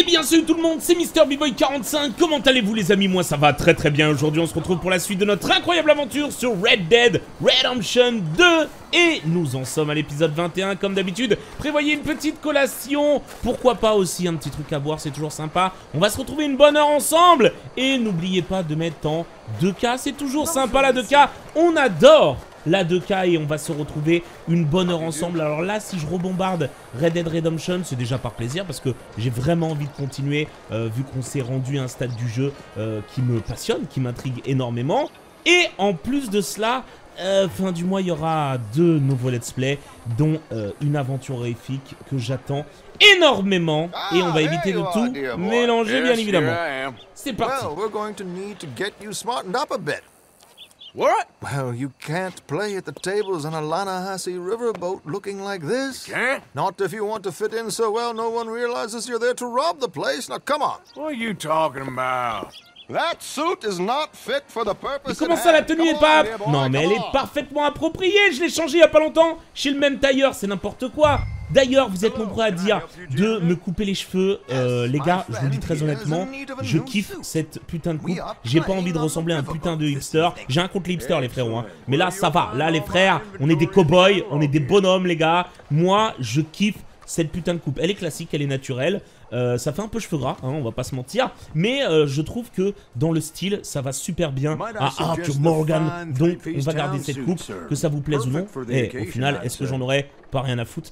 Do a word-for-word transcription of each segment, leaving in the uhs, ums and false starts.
bien salut tout le monde, c'est Mister B-Boy quarante-cinq, comment allez-vous les amis? Moi ça va très très bien. Aujourd'hui on se retrouve pour la suite de notre incroyable aventure sur Red Dead Redemption deux. Et nous en sommes à l'épisode vingt et un comme d'habitude. Prévoyez une petite collation, pourquoi pas aussi un petit truc à boire, c'est toujours sympa. On va se retrouver une bonne heure ensemble. Et n'oubliez pas de mettre en deux K, c'est toujours sympa la deux K. On adore la deux K et on va se retrouver une bonne heure ensemble. Alors là, si je rebombarde Red Dead Redemption, c'est déjà par plaisir parce que j'ai vraiment envie de continuer euh, vu qu'on s'est rendu à un stade du jeu euh, qui me passionne, qui m'intrigue énormément. Et en plus de cela, euh, fin du mois, il y aura deux nouveaux let's play, dont euh, une aventure horrifique que j'attends énormément. Et on va éviter de tout mélanger, bien évidemment. C'est parti. What? Well, you can't play at the tables on a Lannahechee riverboat looking like this. Can't? Not if you want to fit in so well no one realizes you're there to rob the place. Now, come on. What are you talking about? That suit is not fit for the Mais purpose. comment ça la tenue est pas... Non mais elle est parfaitement appropriée, je l'ai changée il y a pas longtemps chez le même tailleur, c'est n'importe quoi. D'ailleurs, vous êtes nombreux à dire de me couper les cheveux. Euh, les gars, je vous le dis très honnêtement, je kiffe cette putain de coupe. J'ai pas envie de ressembler à un putain de hipster. J'ai un contre les hipsters, les frérots. Hein. Mais là, ça va. Là, les frères, on est des cow-boys, on est des bonhommes, les gars. Moi, je kiffe cette putain de coupe. Elle est classique, elle est naturelle. Euh, ça fait un peu cheveux gras, hein, on va pas se mentir. Mais euh, je trouve que dans le style, ça va super bien à Arthur Morgan. Donc, on va garder cette coupe, que ça vous plaise ou non. Et au final, est-ce que j'en aurais pas rien à foutre?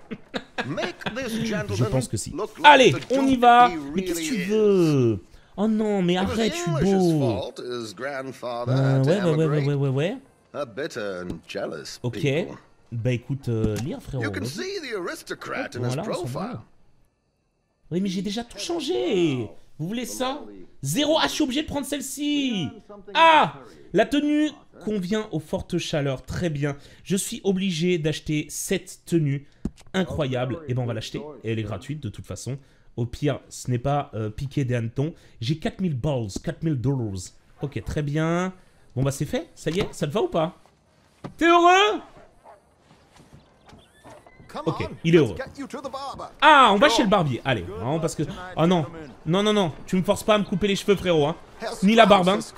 Je pense que si. Allez, on y va. Mais qu'est-ce que tu veux? Oh non, mais arrête, je suis beau. Euh, ouais, ouais, ouais, ouais, ouais, ouais, ouais. Ok. Bah écoute, euh, lire frérot. Voilà, on s'en va. Oui, mais j'ai déjà tout changé. Vous voulez ça? Zéro. Ah, je suis obligé de prendre celle-ci. Ah, la tenue convient aux fortes chaleurs. Très bien. Je suis obligé d'acheter cette tenue incroyable. Et ben, on va l'acheter. Et elle est gratuite de toute façon. Au pire, ce n'est pas euh, piqué des hannetons. J'ai quatre mille balls, quatre mille dollars. Ok, très bien. Bon, bah, c'est fait. Ça y est, ça te va ou pas? T'es heureux? Ok, il est heureux. Ah, on va chez le barbier. Allez, vraiment parce que... Oh non, non, non, non. Tu me forces pas à me couper les cheveux, frérot. Hein. Ni la barbe, hein.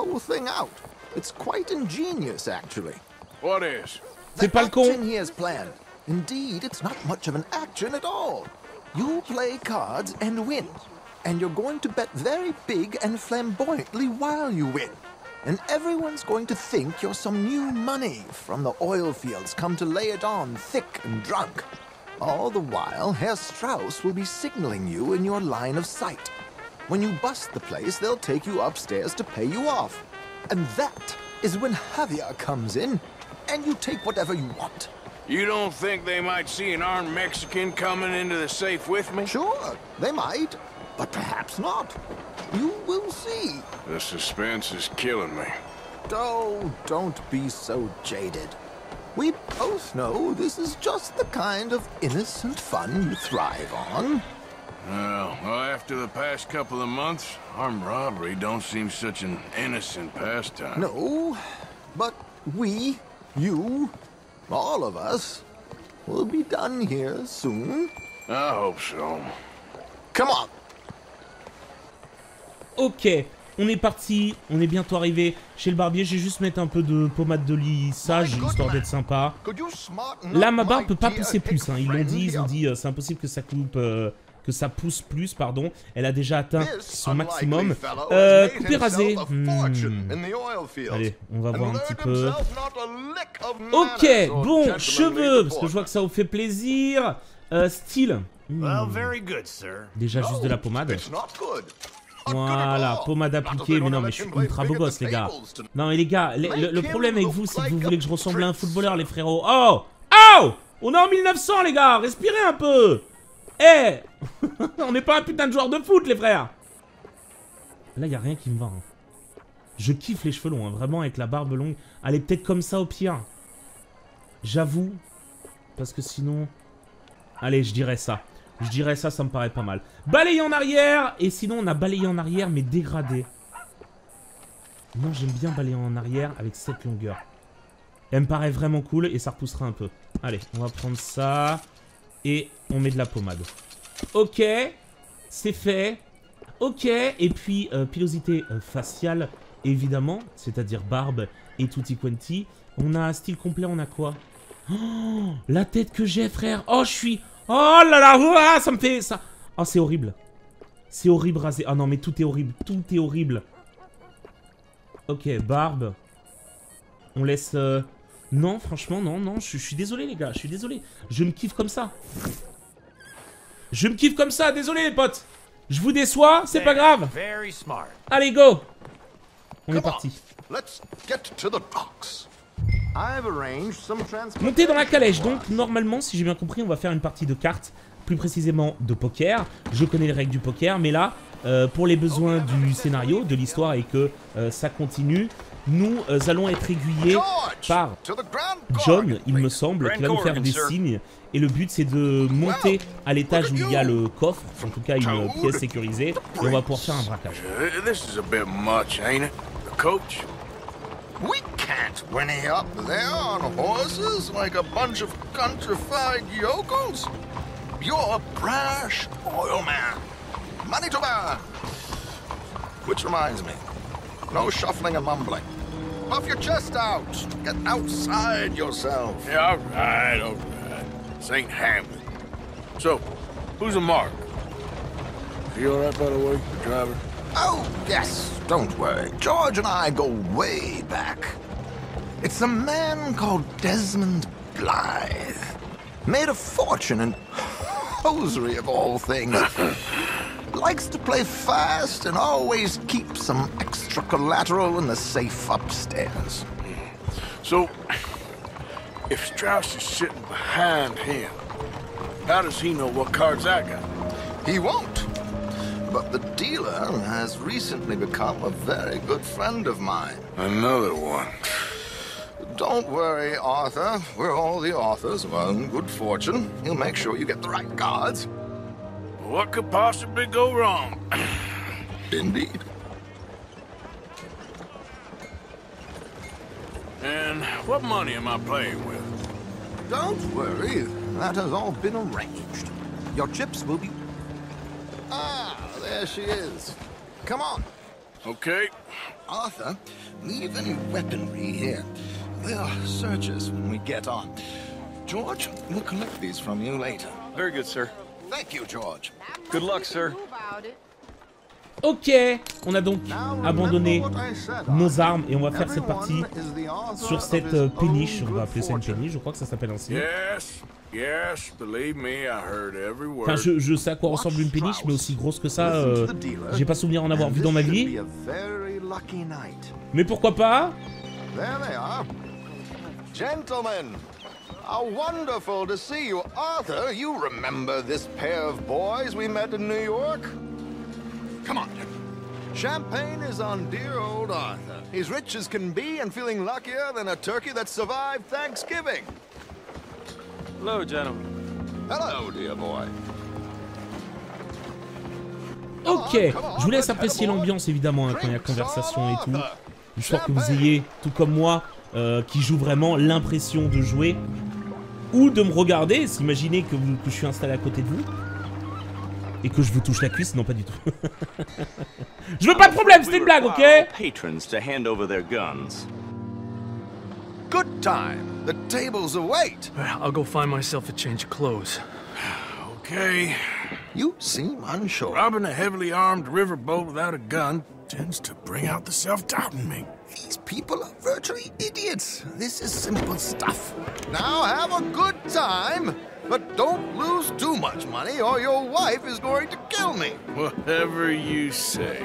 What is? C'est pas le con. Indeed, it's not much of an action at all. You play cards and win. And you're going to bet very big and flamboyantly while you win. And everyone's going to think you're some new money from the oil fields come to lay it on thick and drunk. All the while, Herr Strauss will be signaling you in your line of sight. When you bust the place, they'll take you upstairs to pay you off. And that is when Javier comes in, and you take whatever you want. You don't think they might see an armed Mexican coming into the safe with me? Sure, they might, but perhaps not. You will see. The suspense is killing me. Oh, don't be so jaded. We both know this is just the kind of innocent fun you thrive on. Well, well, after the past couple of months, armed robbery don't seem such an innocent pastime. No, but we, you, all of us, will be done here soon. I hope so. Come on. Ok, on est parti, on est bientôt arrivé chez le barbier. Je vais juste mettre un peu de pommade de lissage, histoire d'être sympa. Là, ma barbe peut pas pousser plus, hein. Ils l'ont dit, ils ont dit, euh, c'est impossible que ça coupe, euh, que ça pousse plus, pardon. Elle a déjà atteint son maximum. Euh, couper rasé. Hmm. Allez, on va voir un petit peu. Ok, bon, cheveux, parce que je vois que ça vous fait plaisir. Euh, style. Hmm. Déjà juste de la pommade. Voilà, pommade appliquée, mais non, mais je suis ultra beau gosse, les gars. Non, mais les gars, le, le, le problème avec vous, c'est que vous voulez que je ressemble à un footballeur, les frérots. Oh! Oh! On est en mille neuf cents, les gars, respirez un peu. Eh hey. On n'est pas un putain de joueur de foot, les frères. Là, il n'y a rien qui me va. Hein. Je kiffe les cheveux longs, hein, vraiment, avec la barbe longue. Allez, peut-être comme ça, au pire. J'avoue. Parce que sinon... Allez, je dirais ça. Je dirais ça, ça me paraît pas mal. Balayer en arrière. Et sinon, on a balayé en arrière, mais dégradé. Non, j'aime bien balayer en arrière avec cette longueur. Elle me paraît vraiment cool et ça repoussera un peu. Allez, on va prendre ça. Et on met de la pommade. Ok. c'est fait. Ok, et puis euh, pilosité euh, faciale, évidemment, c'est-à-dire barbe et tutti quanti. On a un style complet, on a quoi? Oh, la tête que j'ai, frère. Oh, je suis... Oh là là, ouah, ça me fait... ça. Oh, c'est horrible. C'est horrible rasé. Oh non, mais tout est horrible, tout est horrible. Ok, barbe. On laisse... Euh... Non, franchement, non, non, je, je suis désolé, les gars, je suis désolé. Je me kiffe comme ça. Je me kiffe comme ça, désolé, les potes. Je vous déçois, c'est pas grave. Allez, go. On est parti. Montez dans la calèche, donc normalement, si j'ai bien compris, on va faire une partie de cartes, plus précisément de poker. Je connais les règles du poker, mais là, euh, pour les besoins du scénario, de l'histoire et que euh, ça continue, nous euh, allons être aiguillés par John, il me semble, qui va nous faire des signes. Et le but, c'est de monter à l'étage où il y a le coffre, en tout cas une pièce sécurisée, et on va pouvoir faire un braquage. We can't whinny up there on horses like a bunch of countrified yokels. You're a brash oil man. Money to burn. Which reminds me, no shuffling and mumbling. Puff your chest out. Get outside yourself. Yeah, all right, all right. This ain't Hamlet. So, who's a mark? Is he all right, by the way, the driver? Oh, yes, don't worry. George and I go way back. It's a man called Desmond Blythe. Made a fortune in hosiery of all things. Likes to play fast and always keep some extra collateral in the safe upstairs. So, if Strauss is sitting behind him, how does he know what cards I got? He won't. But the dealer has recently become a very good friend of mine. Another one. Don't worry, Arthur. We're all the authors of our good fortune. He'll make sure you get the right cards. What could possibly go wrong? Indeed. And what money am I playing with? Don't worry. That has all been arranged. Your chips will be... Ah, there she is. Come on. Okay. Arthur, leave any weaponry here. They'll search us when we get on. George, we'll collect these from you later. Very good, sir. Thank you, George. Good luck, sir. Ok, on a donc abandonné nos armes et on va faire cette partie sur cette euh, péniche. On va appeler ça une péniche, je crois que ça s'appelle ainsi. Yes, yes, believe me, I heard every word. Enfin, je, je sais à quoi ressemble une péniche, mais aussi grosse que ça, euh, j'ai pas souvenir en avoir vu dans ma vie. Mais pourquoi pas? There they are. Gentlemen, how wonderful to see you. Arthur, you remember this pair of boys we met in New York? Come on. Champagne is on dear old Arthur. He's rich as can be and feeling luckier than a turkey that survived Thanksgiving. Hello, gentlemen. Hello, dear boy. Ok, je vous laisse apprécier l'ambiance évidemment hein, quand il y a conversation et tout. Histoire que vous ayez, tout comme moi, euh, qui joue vraiment, l'impression de jouer. Ou de me regarder, s'imaginer que, vous- que je suis installé à côté de vous. Et que je vous touche la cuisse, non pas du tout. Je veux pas de problème, c'était une blague, ok? Patrons to hand over their guns. Good time. The tables await. I'll go find myself a change of clothes. Okay. You seem unsure. Robbing a heavily armed riverboat without a gun tends to bring out the self-doubt in me. These people are virtually idiots. This is simple stuff. Now have a good time, but don't lose too much money or your wife is going to kill me. Whatever you say.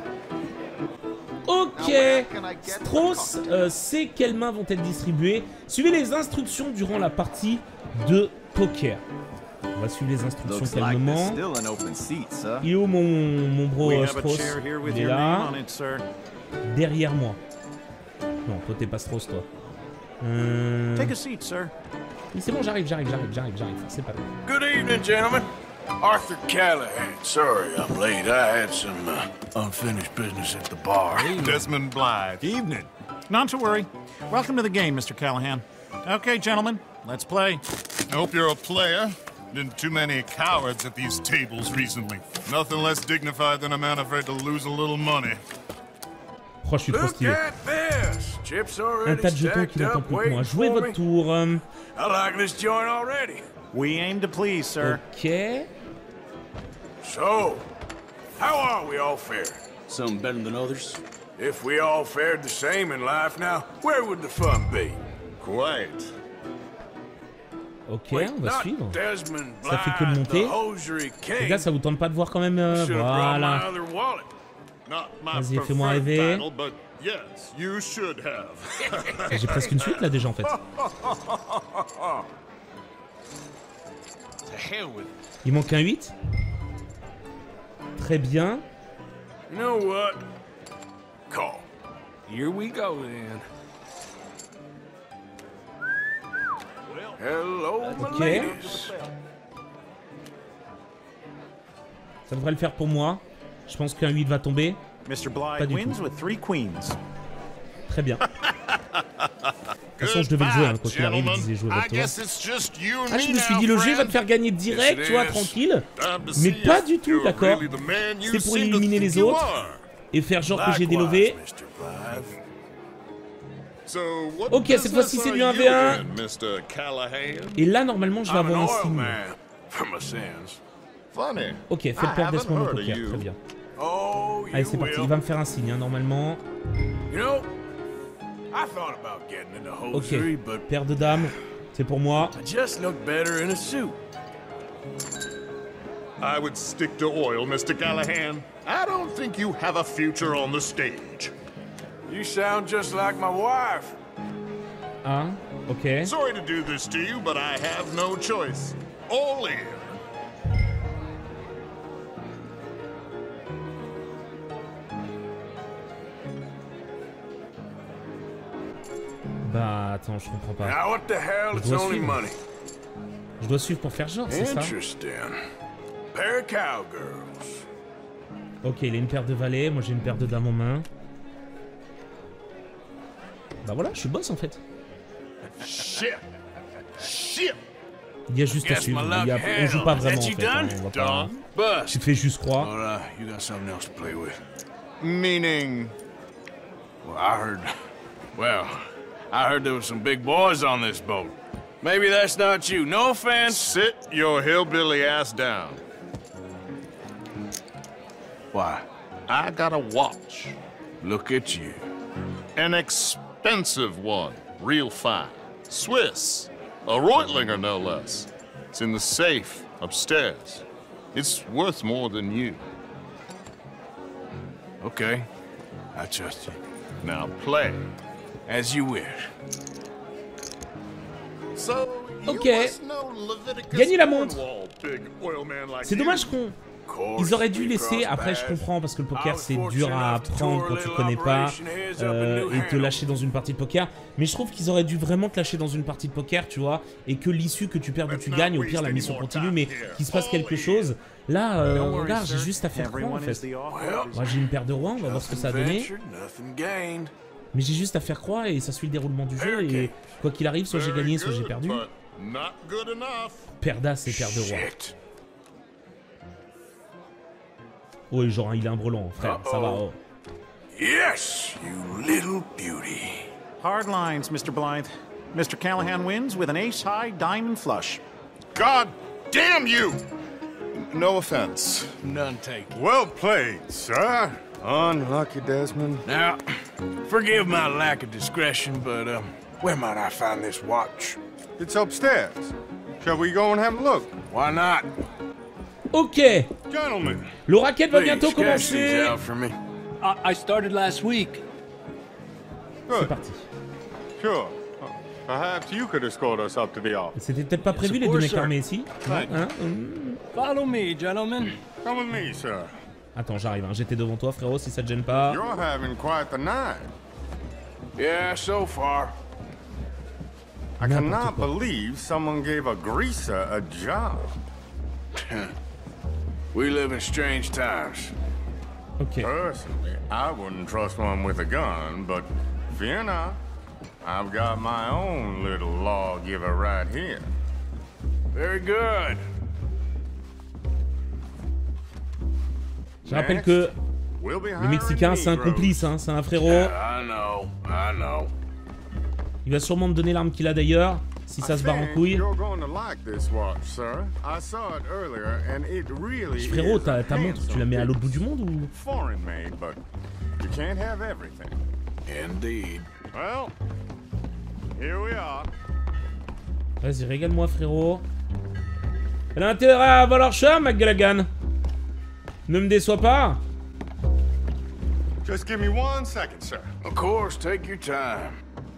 Ok, Strauss euh, sait quelles mains vont être distribuées. Suivez les instructions durant la partie de poker. On va suivre les instructions Looks like there's calmement. still an open seat, sir. Il est où mon, mon bro We euh, have a Strauss? chair here with Il est your là, name on it, sir. derrière moi. Non, toi t'es pas Strauss, toi. Euh... Take a seat, sir. Mais c'est bon, j'arrive, j'arrive, j'arrive, j'arrive, j'arrive. C'est pas grave. Good evening, gentlemen. Arthur Callahan. Sorry I'm late. I had some uh, unfinished business at the bar. Desmond Blythe. Evening. Not to worry. Welcome to the game, Mister Callahan. Okay, gentlemen, let's play. I hope you're a player. Been too many cowards at these tables recently. Nothing less dignified than a man afraid to lose a little money. Oh, je suis trop Look stylé. at this. Chips Un already tas de jetons qui stacked n'attend up, plus que moi. waiting Jouez for votre me. tour. euh, I like this joint already. We aim to please, sir. Ok. So, how are we all faring? Some better than others. If we all fared the same in life now, where would the fun be? Quite. Ok, Wait, on va not suivre. Desmond Ça fait que Blythe, monter. the hosiery Les king. gars, ça vous tente pas de voir quand même euh, Should have brought my Voilà. other wallet. Not my Vas-y, fais-moi preferred rêver. battle, but yes, you should have. J'ai presque une suite là déjà en fait. To hell with it. Il manque un huit. Très bien. You know what? Call. Here we go then. Hello, my Ok. ladies. Ça devrait le faire pour moi. Je pense qu'un huit va tomber. Mister Pas Blythe du wins tout. with three queens. Très bien. De toute façon, je devais le jouer, hein, quoi qu'il arrive, il disait jouer I votre tour. guess it's just you and Ah, je me me suis now, dit, le jeu va friend. te faire gagner direct, Yes, tu vois, it is. tranquille. Time to Mais see pas if du tout, you're d'accord. really the man you C'est pour seem to éliminer think les you autres. are. Et faire genre que j'ai Likewise, délové. Mister Blythe. So what Ok, cette business fois-ci, c'est are du un you v un. in, Mister Callahan? Et là, normalement, je vais I'm an avoir un oil signe. man, for my sins. Funny. Ok, fais I le père haven't Desmond au heard of poker, you. très bien. Oh, Allez, you c'est parti, will. il va me faire un signe, hein, normalement. You know, I thought about getting into Ok, hosiery, but paire de dames, c'est pour moi. I just look better in a suit. I would stick to oil, Mister Callahan. I don't think you have a future on the stage. You sound just like my wife. Ah, ok. Sorry to do this to you, but I have no choice. All in. Bah, attends, je comprends pas. Now what the hell? Je It's dois only suivre. money. Je dois suivre pour faire genre, c'est ça? Interesting. Pair of cowgirls. Ok, il a une paire de valets, moi j'ai une paire de dames en main. Bah voilà, je suis boss en fait. Shit. Shit. Il y a juste à Guess my suivre, luck il y a... on joue pas handled. vraiment en That you fait. hein, done? on va pas... Done. Tu Bust. te fais juste croire. Well, uh, you got something else to play with. Meaning. Well, I heard. Well, I heard there was some big boys on this boat. Maybe that's not you. No offense. Sit your hillbilly ass down. Why? I got a watch. Look at you. An expensive one. Real fine. Swiss. A Reutlinger, no less. It's in the safe upstairs. It's worth more than you. Okay. I trust you. Now play. As you wish. So, you Ok. must know Leviticus Gagnez la montre. Cornwall, big oil man like C'est you. dommage qu'on... Ils auraient dû laisser, après je comprends parce que le poker c'est dur à apprendre quand tu connais pas euh, et te lâcher dans une partie de poker, mais je trouve qu'ils auraient dû vraiment te lâcher dans une partie de poker, tu vois, et que l'issue que tu perds ou tu gagnes, au pire la mission continue, mais qu'il se passe quelque chose. Là, euh, regarde, j'ai juste à faire croix en Everyone is fait. the offer. Well, Moi j'ai une paire de rois, on va voir ce que ça a donné, ventured, nothing gained. mais j'ai juste à faire croix et ça suit le déroulement du jeu et quoi qu'il arrive, soit j'ai Very gagné, soit j'ai good, perdu. but not good enough. Paire d'as et paire de rois. Shit. Oui, genre il est un brelan, frère, ça va. Oh. Yes, you little beauty. Hard lines, Mister Blythe. Mister Callahan wins with an ace-high diamond flush. God damn you! No offense. None taken. Well played, sir. Unlucky, Desmond. Now, forgive my lack of discretion, but um, where might I find this watch? It's upstairs. Shall we go and have a look? Why not? Ok, Gentlemen, le racket va Please, bientôt cash these commencer. out for me. I, I started last week. C'est Good. parti. Sure. Uh, Perhaps you could escort us up to the office. C'était peut-être pas prévu les deux mecs armés ici. Ouais. Hein, hum. Follow me, gentlemen. Come with me, sir. Attends, j'arrive, hein. J'étais devant toi frérot, si ça te gêne pas. You're having quite the night. Yeah, so far. I N'importe cannot quoi. believe someone gave a greaser a job. We live in strange times. Ok. Personally, I wouldn't trust one with a gun, but fear not. I've got my own little lawgiver right here. Very good. Je rappelle que le Mexicain, c'est un complice, hein, c'est un frérot. I know, I know. Il va sûrement me donner l'arme qu'il a d'ailleurs, si ça se barre en couille. Frérot, ta, ta montre, tu la mets à l'autre bout du monde ou? Indeed. Well, here we are. Vas-y, régale-moi, frérot. Elle a intérêt à avoir leur chat, McGallaghan. Ne me déçois pas. Just give me one second, sir. Of course, take your time.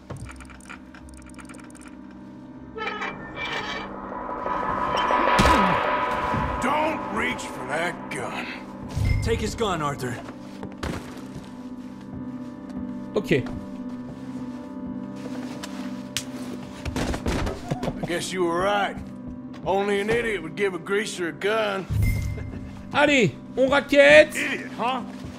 Don't reach for that gun. Take his gun, Arthur. Ok. I guess you were right. Only an idiot would give a greaser a gun. Allez, on raquette. Idiot, huh?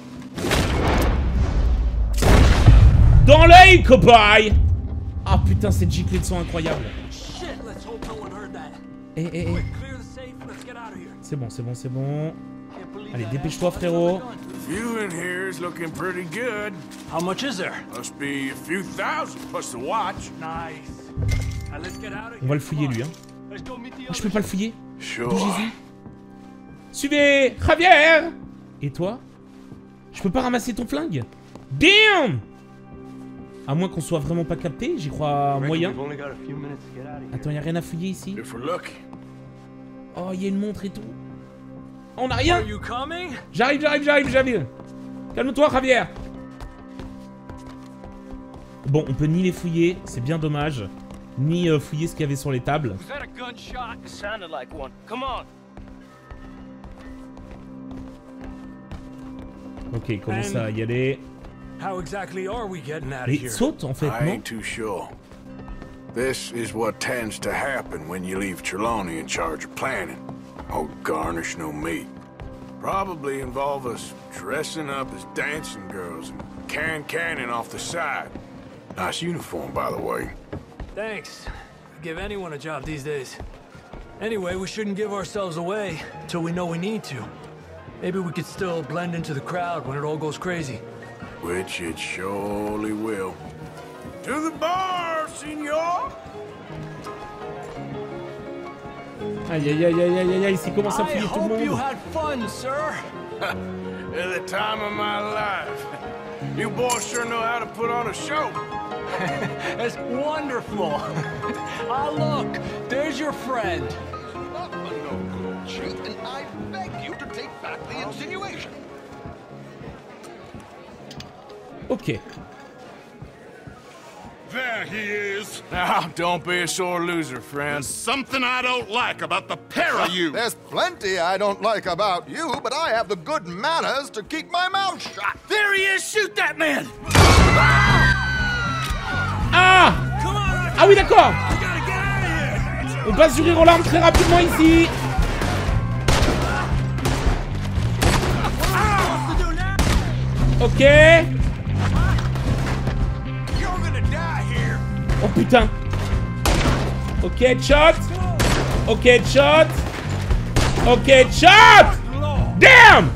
Dans l'œil, cobaye. Ah putain, ces giclées de son incroyables. Shit, let's hope no one heard that. Eh, eh, eh. Clear the safe, let's get out of here. C'est bon, c'est bon, c'est bon. Allez, dépêche-toi, frérot. You in here is looking pretty good. How much is there? Must be a few thousand plus the watch. Nice. Now let's get out of here. On va le fouiller, lui, hein. Let's go meet the Oh, je peux pas le fouiller. Sure. Bougez-y. Suivez, Javier. Et toi? Je peux pas ramasser ton flingue? Damn! À moins qu'on soit vraiment pas capté, j'y crois moyen. Attends, y'a rien à fouiller ici? If we're lucky. Oh, y'a une montre et tout. Oh, on a rien! Are you coming? J'arrive, j'arrive, j'arrive, j'arrive. Calme-toi, Javier. Bon, on peut ni les fouiller, c'est bien dommage, ni euh, fouiller ce qu'il y avait sur les tables. Was that a gunshot? It sounded like one. Come on. Ok, il commence à y aller. How exactly are we getting out of Mais here? saute en fait, I non? ain't too sure. This is what tends to happen when you leave Trelawney in charge of planning. Oh, garnish no meat. Probably involve us dressing up as dancing girls and carrying cannon off the side. Nice uniform, by the way. Thanks. Give anyone a job these days. Anyway, we shouldn't give ourselves away till we know we need to. Maybe we could still blend into the crowd when it all goes crazy. Which it surely will. To the bar, senor! Aïe aïe aïe aïe aïe aïe, ici commence à I fouiller tout le hope you monde. had fun, sir. At the time of my life. You boys sure know how to put on a show. That's wonderful. Ah, look, there's your friend. Cheat, and I beg you to take back the insinuation. Ok. There he is. Now, don't be a sore loser, friend. There's something I don't like about the pair of you. There's plenty I don't like about you, but I have the good manners to keep my mouth shut. There he is! Shoot that man! Ah! Ah oui, d'accord. On passe du rire aux larmes très rapidement ici. Ok. Oh putain. Ok, headshot. Ok, headshot. Ok, headshot. Damn.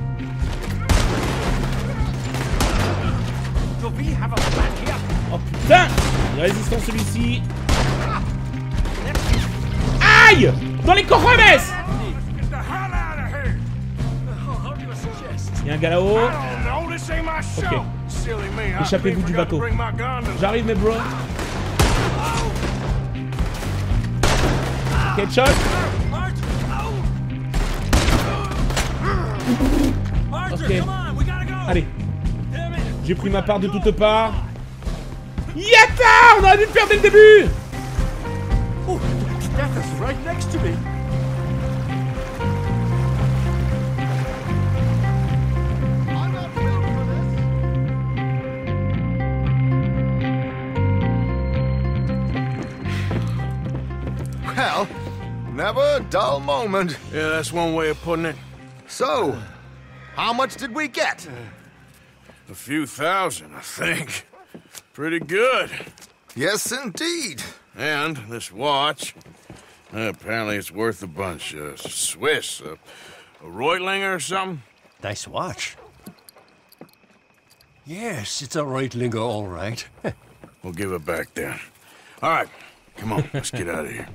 Oh putain. Il est résistant celui-ci. Aïe. Dans les cojones. Il y a un gars là-haut. Ok. Échappez-vous du bateau. J'arrive mes bros. Headshot. Ok. Allez. J'ai pris ma part de toutes parts. Yata! On aurait dû le faire dès le début! Oh, Death is right next to me. Well, never a dull moment. Yeah, that's one way of putting it. So, how much did we get? A few thousand, I think. Pretty good. Yes, indeed. And this watch, uh, apparently it's worth a bunch. Uh, Swiss, uh, a Reutlinger or something? Nice watch. Yes, it's a Reutlinger, all right. We'll give it back then. All right, come on, let's get out of here.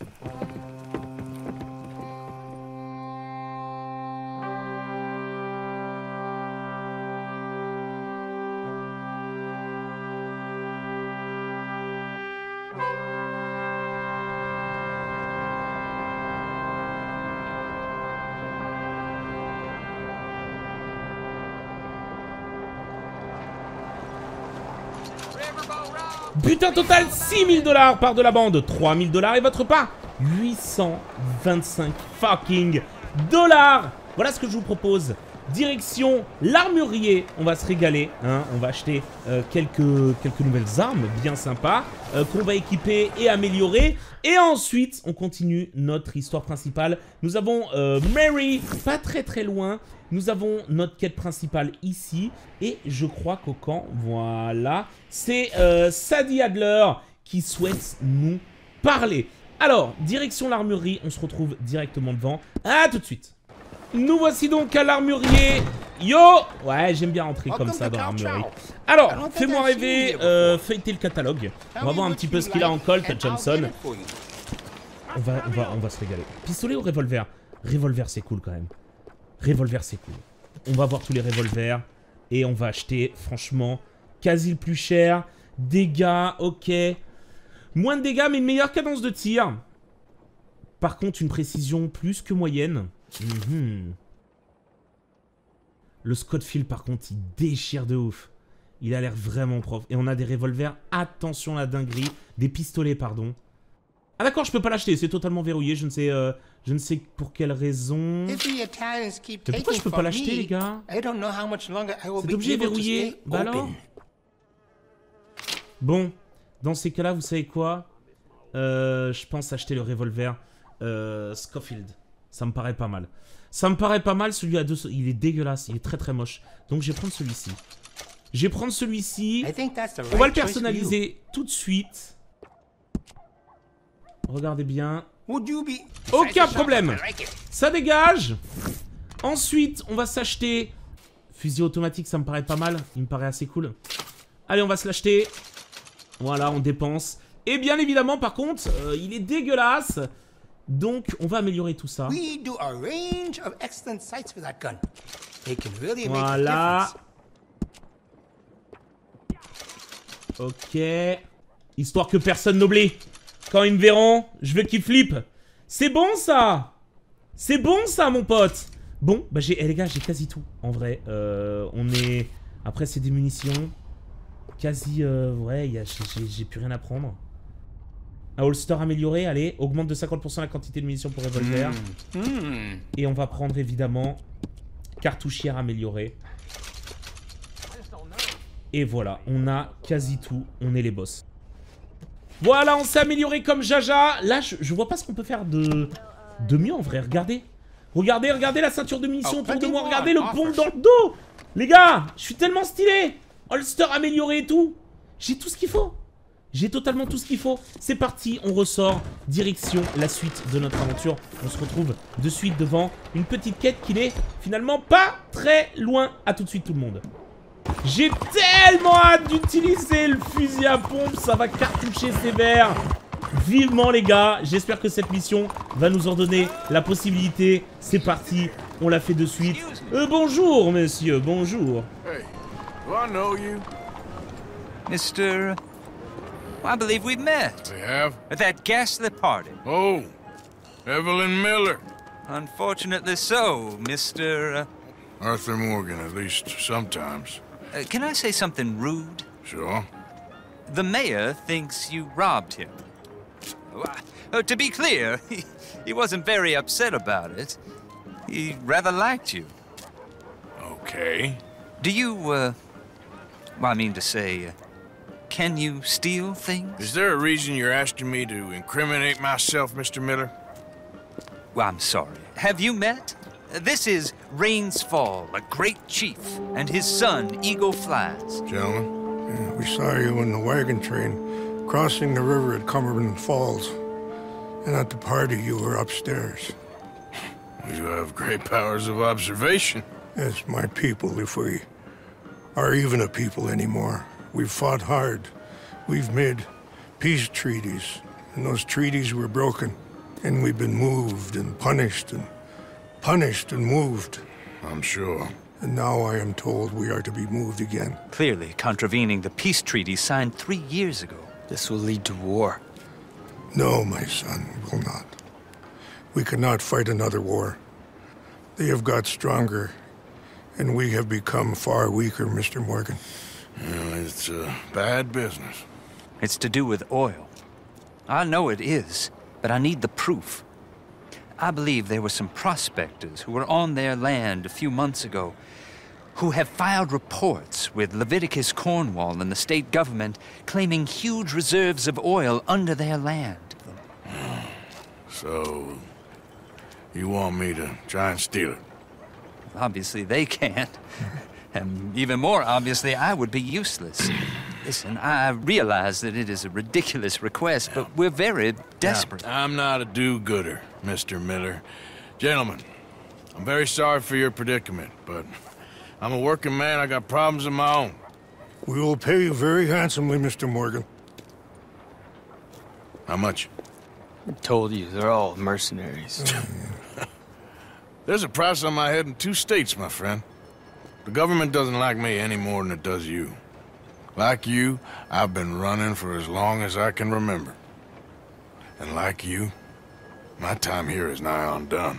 Butin total six mille dollars part de la bande, trois mille dollars et votre part huit cent vingt-cinq fucking dollars. Voilà ce que je vous propose. Direction l'armurier, on va se régaler, hein. On va acheter euh, quelques, quelques nouvelles armes bien sympas euh, qu'on va équiper et améliorer. Et ensuite, on continue notre histoire principale. Nous avons euh, Mary, pas très très loin. Nous avons notre quête principale ici. Et je crois qu'au camp, voilà, c'est euh, Sadie Adler qui souhaite nous parler. Alors, direction l'armurerie, on se retrouve directement devant. À tout de suite. Nous voici donc à l'armurier. Yo! Ouais, j'aime bien rentrer comme ça dans l'armurerie. Alors, fais-moi rêver, euh, feuilleter le catalogue. On va voir un petit peu ce qu'il a en Colt, Johnson. On va, on, va, on va se régaler. Pistolet ou revolver? Revolver, c'est cool quand même. Revolver, c'est cool. On va voir tous les revolvers. Et on va acheter, franchement, quasi le plus cher. Dégâts, ok. Moins de dégâts, mais une meilleure cadence de tir. Par contre, une précision plus que moyenne. Mmh. Le Scottfield par contre il déchire de ouf. Il a l'air vraiment propre. Et on a des revolvers, attention à la dinguerie. Des pistolets pardon. Ah d'accord, je peux pas l'acheter, c'est totalement verrouillé. Je ne sais euh, je ne sais pour quelle raison. Mais pourquoi je peux pas l'acheter les gars? Cet objet est verrouillé. Bah alors. Bon, dans ces cas là vous savez quoi, euh, je pense acheter le revolver euh, Scottfield. Ça me paraît pas mal. Ça me paraît pas mal, celui à deux... Il est dégueulasse, il est très très moche. Donc je vais prendre celui-ci. Je vais prendre celui-ci. On va le personnaliser tout de suite. Regardez bien. Aucun problème. Ça dégage. Ensuite, on va s'acheter... Fusil automatique, ça me paraît pas mal. Il me paraît assez cool. Allez, on va se l'acheter. Voilà, on dépense. Et bien évidemment, par contre, euh, il est dégueulasse. Donc, on va améliorer tout ça. Voilà. Ok. Histoire que personne n'oublie. Quand ils me verront, je veux qu'ils flippent. C'est bon, ça. C'est bon, ça, mon pote. Bon, bah j'ai... Eh, les gars, j'ai quasi tout. En vrai, euh, on est... Après, c'est des munitions. Quasi... Euh, ouais, j'ai plus rien à prendre. Un holster amélioré, allez, augmente de cinquante pour cent la quantité de munitions pour revolver. Mmh. Mmh. Et on va prendre évidemment cartouchière améliorée. Et voilà, on a quasi tout, on est les boss. Voilà, on s'est amélioré comme Jaja. Là, je, je vois pas ce qu'on peut faire de, de mieux en vrai, regardez. Regardez, regardez la ceinture de munitions autour de moi, regardez le pompe dans le dos. Les gars, je suis tellement stylé. Holster amélioré et tout. J'ai tout ce qu'il faut. J'ai totalement tout ce qu'il faut. C'est parti, on ressort. Direction la suite de notre aventure. On se retrouve de suite devant une petite quête qui n'est finalement pas très loin. A tout de suite tout le monde. J'ai tellement hâte d'utiliser le fusil à pompe. Ça va cartoucher sévère. Vivement les gars. J'espère que cette mission va nous en donner la possibilité. C'est parti, on l'a fait de suite. Euh, bonjour monsieur, bonjour. Hey, do I know you? Mister... I believe we've met. We have? At that ghastly party. Oh, Evelyn Miller. Unfortunately so, Mister Uh... Arthur Morgan, at least sometimes. Uh, can I say something rude? Sure. The mayor thinks you robbed him. Uh, to be clear, he, he wasn't very upset about it. He rather liked you. Okay. Do you, uh... Well, I mean to say... Uh, Can you steal things? Is there a reason you're asking me to incriminate myself, Mister Miller? Well, I'm sorry. Have you met? This is Rains Fall, a great chief, and his son, Eagle Flies. Gentlemen? Yeah, we saw you in the wagon train, crossing the river at Cumberland Falls. And at the party, you were upstairs. You have great powers of observation. as my people, if we are even a people anymore. We've fought hard. We've made peace treaties, and those treaties were broken. And we've been moved and punished and punished and moved. I'm sure. And now I am told we are to be moved again. Clearly contravening the peace treaty signed three years ago. This will lead to war. No, my son, it will not. We cannot fight another war. They have got stronger, and we have become far weaker, Mister Morgan. Well, it's a bad business. It's to do with oil. I know it is, but I need the proof. I believe there were some prospectors who were on their land a few months ago who have filed reports with Leviticus Cornwall and the state government claiming huge reserves of oil under their land. So, you want me to try and steal it? Obviously they can't. And even more obviously, I would be useless. Listen, I realize that it is a ridiculous request, but we're very desperate. Now, I'm not a do-gooder, Mister Miller. Gentlemen, I'm very sorry for your predicament, but I'm a working man. I got problems of my own. We will pay you very handsomely, Mister Morgan. How much? I told you, they're all mercenaries. There's a price on my head in two states, my friend. The government doesn't like me any more than it does you. Like you, I've been running for as long as I can remember. And like you, my time here is nigh on done.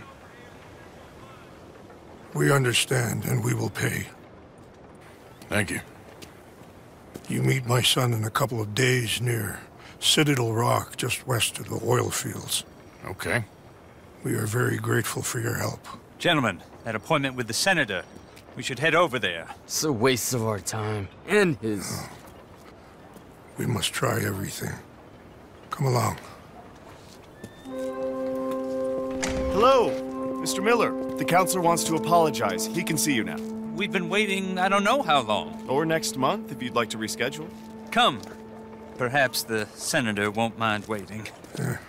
We understand, and we will pay. Thank you. You meet my son in a couple of days near Citadel Rock, just west of the oil fields. Okay. We are very grateful for your help. Gentlemen, that appointment with the senator. We should head over there. It's a waste of our time. And his. Oh. We must try everything. Come along. Hello, Mister Miller. The counselor wants to apologize. He can see you now. We've been waiting I don't know how long. Or next month, if you'd like to reschedule. Come. Perhaps the senator won't mind waiting. Yeah.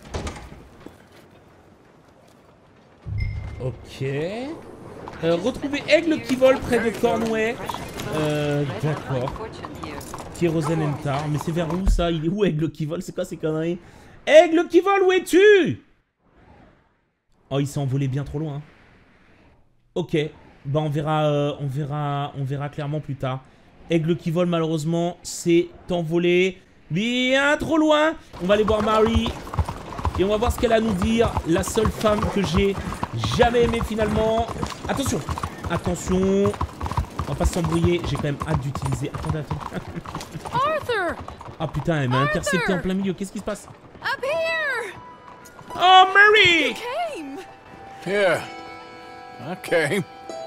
Ok. Euh, retrouver Aigle qui vole près de Cornway. Euh, d'accord. Tyrosenentar. Mais c'est vers où ça? Il est où Aigle qui vole? C'est quoi ces conneries? Aigle qui vole, où es-tu? Oh, il s'est envolé bien trop loin. Ok. Bah on verra, euh, on verra, on verra clairement plus tard. Aigle qui vole, malheureusement, c'est envolé bien trop loin. On va aller voir Mary. Et on va voir ce qu'elle a à nous dire. La seule femme que j'ai jamais aimée finalement. Attention. Attention. On va pas s'embrouiller. J'ai quand même hâte d'utiliser. Attendez, attendez. Arthur! Ah putain, elle m'a intercepté en plein milieu. Qu'est-ce qui se passe? Up here! Oh, Mary! You came! Yeah, I came.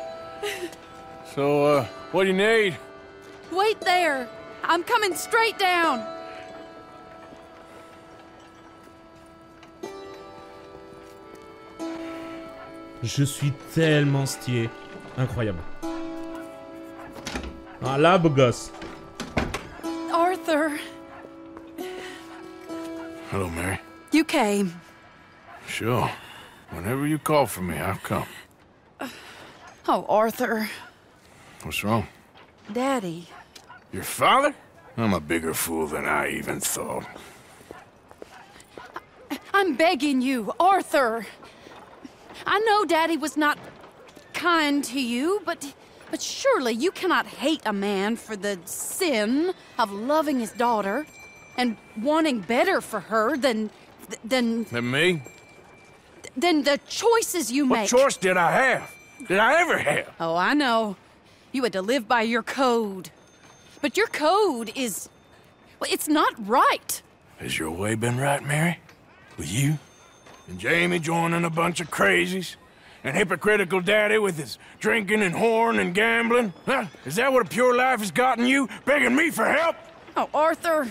So, uh, what do you need? Wait there. I'm coming straight down. Je suis tellement stylé. Incroyable. Ah là, beau gosse. Arthur. Hello, Mary. You came. Sure. Whenever you call for me, I'll come. Oh, Arthur. What's wrong? Daddy. Your father? I'm a bigger fool than I even thought. I'm begging you, Arthur. I know Daddy was not kind to you, but but surely you cannot hate a man for the sin of loving his daughter and wanting better for her than than Than me? than the choices you What make. choice did I have? Did I ever have? Oh, I know. You had to live by your code. But your code is well, it's not right. Has your way been right, Mary? With you? And Jamie joining a bunch of crazies? And hypocritical daddy with his drinking and whoring and gambling? Huh? Is that what a pure life has gotten you? Begging me for help? Oh, Arthur.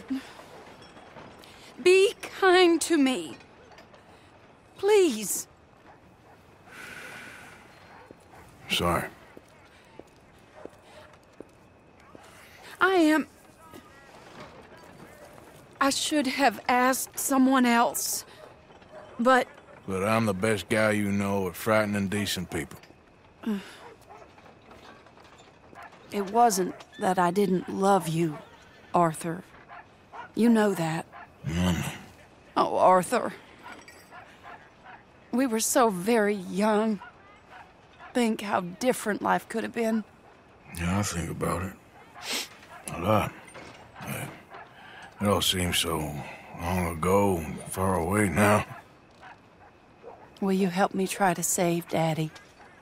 Be kind to me. Please. Sorry. I am... I should have asked someone else. But... But I'm the best guy you know at frightening decent people. It wasn't that I didn't love you, Arthur. You know that. Mama. Oh, Arthur. We were so very young. Think how different life could have been. Yeah, I think about it. A lot. It, it all seems so long ago and far away now. Will you help me try to save Daddy?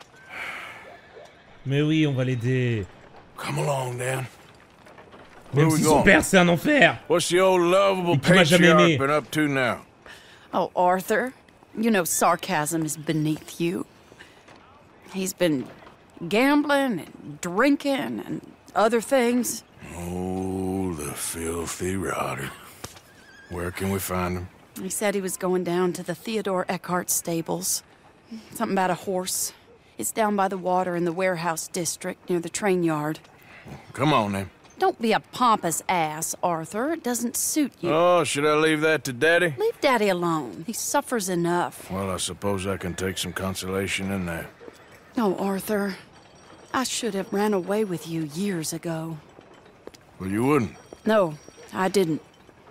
Mais oui, on va l'aider. Come along, Dan. Même si son père, c'est un enfer. What's the old lovable patriarch been up to now? Oh, Arthur, you know sarcasm is beneath you. He's been gambling and drinking and other things. Oh, the filthy rotter. Where can we find him? He said he was going down to the Theodore Eckhart stables. Something about a horse. It's down by the water in the warehouse district near the train yard. Come on, then. Don't be a pompous ass, Arthur. It doesn't suit you. Oh, should I leave that to Daddy? Leave Daddy alone. He suffers enough. Well, I suppose I can take some consolation in that. No, Arthur. I should have ran away with you years ago. Well, you wouldn't. No, I didn't.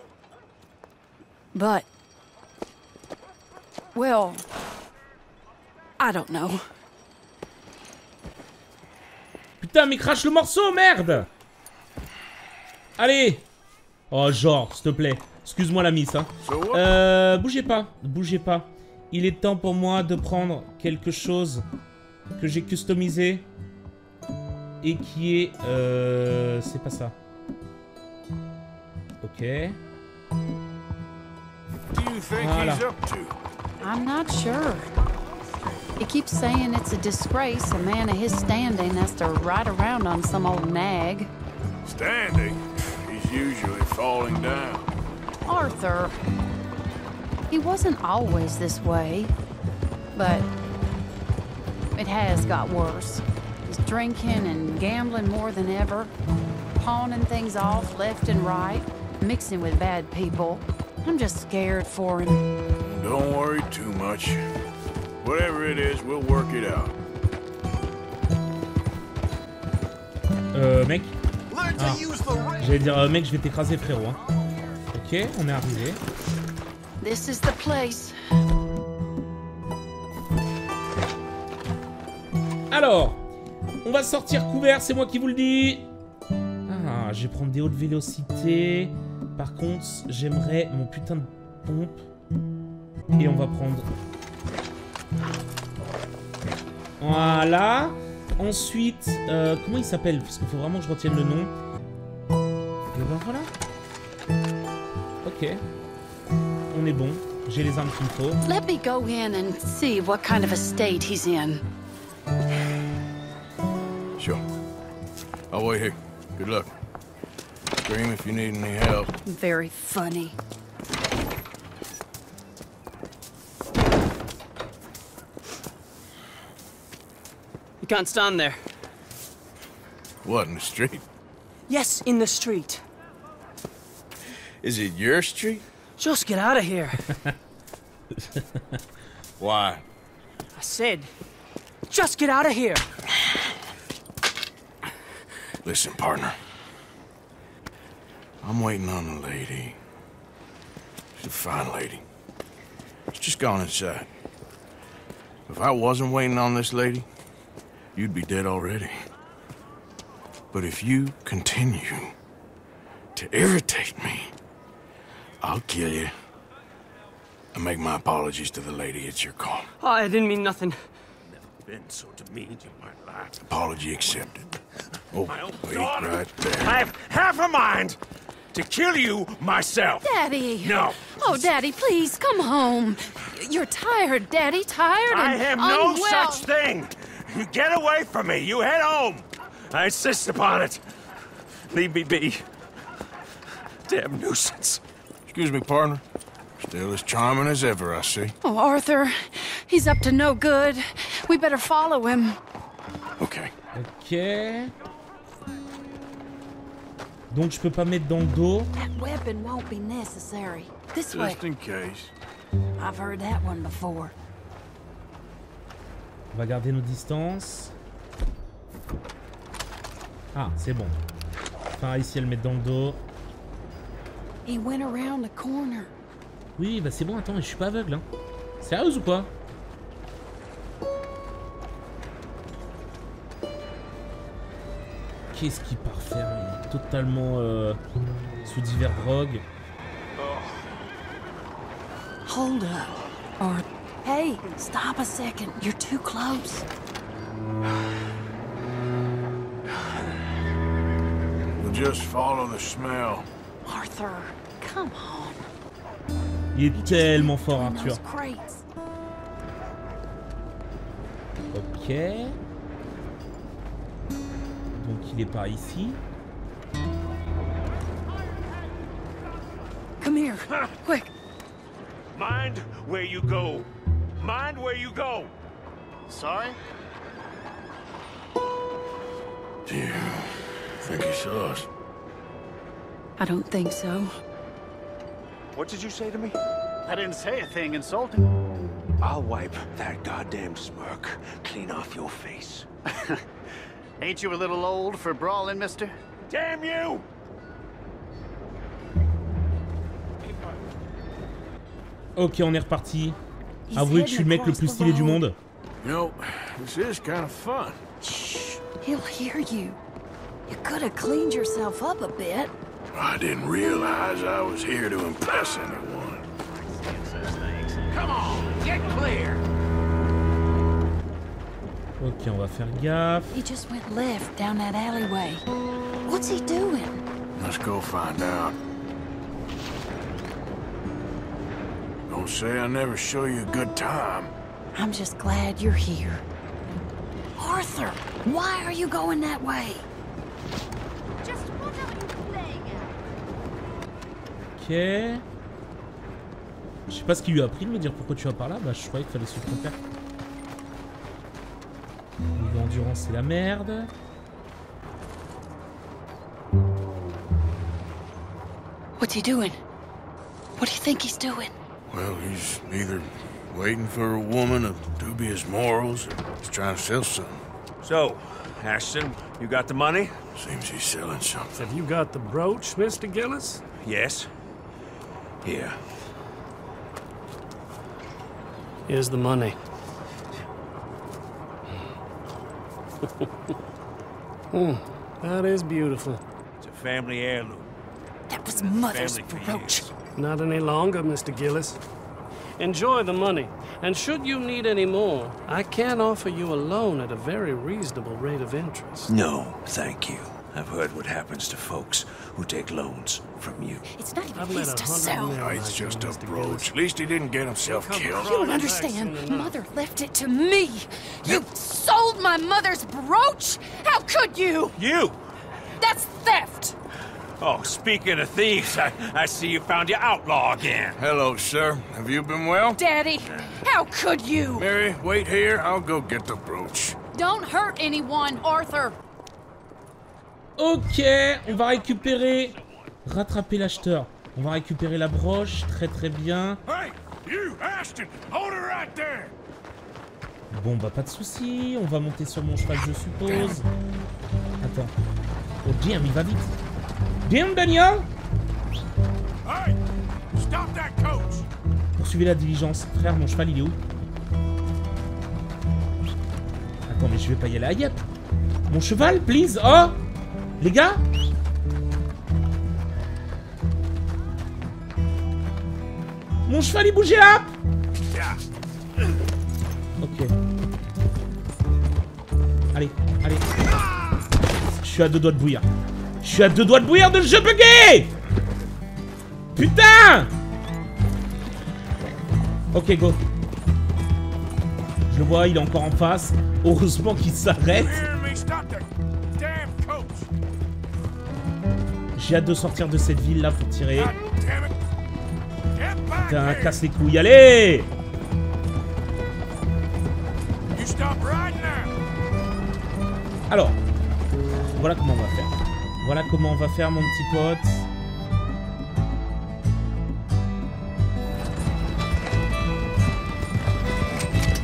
But... well... I don't know. Putain, mais crache le morceau, merde! Allez! Oh, genre, s'il te plaît. Excuse-moi la miss, hein. Euh, bougez pas, bougez pas. Il est temps pour moi de prendre quelque chose que j'ai customisé et qui est... Euh... c'est pas ça. Ok. Voilà. I'm not sure. He keeps saying it's a disgrace a man of his standing has to ride around on some old nag. Standing? He's usually falling down. Arthur. He wasn't always this way, but it has got worse. He's drinking and gambling more than ever, pawning things off left and right, mixing with bad people. I'm just scared for him. Don't worry too much. Whatever it is, we'll work it out. Euh, mec. Ah. J'allais dire, euh, mec, je vais t'écraser, frérot. Hein. Ok, on est arrivé. This is the place. Alors, on va sortir couvert, c'est moi qui vous le dis. Ah, je vais prendre des hautes vélocités. Par contre, j'aimerais mon putain de pompe. Et on va prendre... Voilà. Ensuite, euh, comment il s'appelle? Parce qu'il faut vraiment que je retienne le nom. Et ben voilà. Ok. On est bon. J'ai les armes qu'il me faut. Let me go in and see what kind of a state he's in. Sure. I'll wait here. Good luck. Scream if you need any help. Very funny. You can't stand there. What, in the street? Yes, in the street. Is it your street? Just get out of here. Why? I said, just get out of here. Listen, partner. I'm waiting on the lady. She's a fine lady. She's just gone inside. If I wasn't waiting on this lady, you'd be dead already. But if you continue to irritate me, I'll kill you. And make my apologies to the lady. It's your call. Oh, I didn't mean nothing. Never been so demeaned in my life. Apology accepted. Oh, wait right there. I have half a mind to kill you myself. Daddy! No. Oh, Daddy, please, come home. You're tired, Daddy, tired and I have no unwell. such thing. You get away from me. You head home. I insist upon it. Leave me be. Damn nuisance. Excuse me, partner. Still as charming as ever, I see. Oh, Arthur, he's up to no good. We better follow him. Okay. Ok. Donc je peux pas mettre dans le dos. That weapon won't be necessary. This way. Just in case. I've heard that one before. On va garder nos distances. Ah, c'est bon. Pareil, si elle met dans le dos. He went around the corner. Oui, bah c'est bon, attends, je suis pas aveugle, hein. Sérieuse ou quoi? Qu'est-ce qu'il part faire? Il est totalement euh, sous divers drogues. Hold up. Or, hey, stop a second. You're too close. We'll just follow the smell. Arthur, come on. Il est tellement fort, Arthur. Those crates. Ok. Donc il est par ici. Come here, quick. Mind where you go. Mind where you go. Sorry? Phew. Think he saw us. I don't think so. What did you say to me? I didn't say a thing insulting. I'll wipe that goddamn smirk clean off your face. Ain't you a little old for brawling, mister? Damn you! Ok, on est reparti. Avouez que je suis le mec le plus stylé du monde. You know, this is kind of fun. Shh, he'll hear you. You could have cleaned yourself up a bit. I didn't realize I was here to impress anyone. Come on, get clear. Ok, on va faire gaffe. He just went left down that alleyway. What's he doing? Let's go find out. Don't say I never show you a good time. I'm just glad you're here. Arthur, why are you going that way? Just what are you playing at? Ok. Je sais pas ce qu'il lui a appris de me dire pourquoi tu vas par là. Bah je croyais qu'il fallait suivre ton père. Niveau endurance c'est la merde. What's he doing? What do you think he's doing? Well, he's either waiting for a woman of dubious morals or he's trying to sell something. So, Ashton, you got the money? Seems he's selling something. Have you got the brooch, Mister Gillis? Yes. Here. Here's the money. Hmm, that is beautiful. It's a family heirloom. That was Mother's Family for brooch. years. Not any longer, Mister Gillis. Enjoy the money, and should you need any more, I can offer you a loan at a very reasonable rate of interest. No, thank you. I've heard what happens to folks who take loans from you. It's not even I've met his a to hundred sell. men Oh, like it's just you, a Mister brooch. Gillis. At least he didn't get himself Come killed. from- You don't Right, understand. soon enough. Mother left it to me. You sold my mother's brooch? How could you? You! That's theft. Oh, speaking of thieves, I, I see you found your outlaw again. Hello, sir. Have you been well? Daddy, how could you? Mary, wait here. I'll go get the brooch. Don't hurt anyone, Arthur. Ok, on va récupérer... Rattraper l'acheteur. On va récupérer la broche, très très bien. Hey, you, Ashton, hold her right there. Bon bah pas de soucis, on va monter sur mon cheval je suppose. Attends. Oh Jim, il va vite. Jim, Daniel. Hey, stop that coach. Poursuivez la diligence. Frère, mon cheval il est où? Attends mais je vais pas y aller à Yep. Mon cheval, please. Oh, les gars. Mon cheval il bougeait là. Ok. Allez, allez. Je suis à deux doigts de bouillir. Je suis à deux doigts de bouillir de le jeu bugué. Putain. Ok, go. Je le vois, il est encore en face. Heureusement qu'il s'arrête. J'ai hâte de sortir de cette ville là pour tirer. Putain, casse les couilles, allez. Alors, voilà comment on va faire. Voilà comment on va faire, mon petit pote.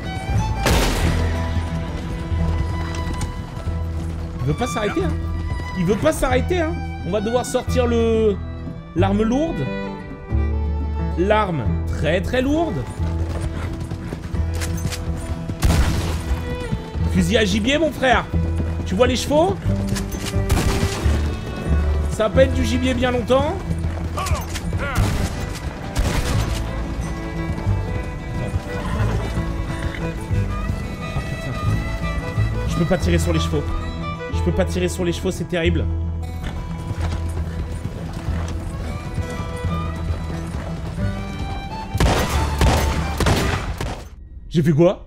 Il veut pas s'arrêter, hein. Il veut pas s'arrêter, hein. On va devoir sortir le... l'arme lourde. L'arme très très lourde. Fusil à gibier, mon frère. Tu vois les chevaux? Ça va pas être du gibier bien longtemps. Je peux pas tirer sur les chevaux. Je peux pas tirer sur les chevaux, c'est terrible. J'ai fait quoi?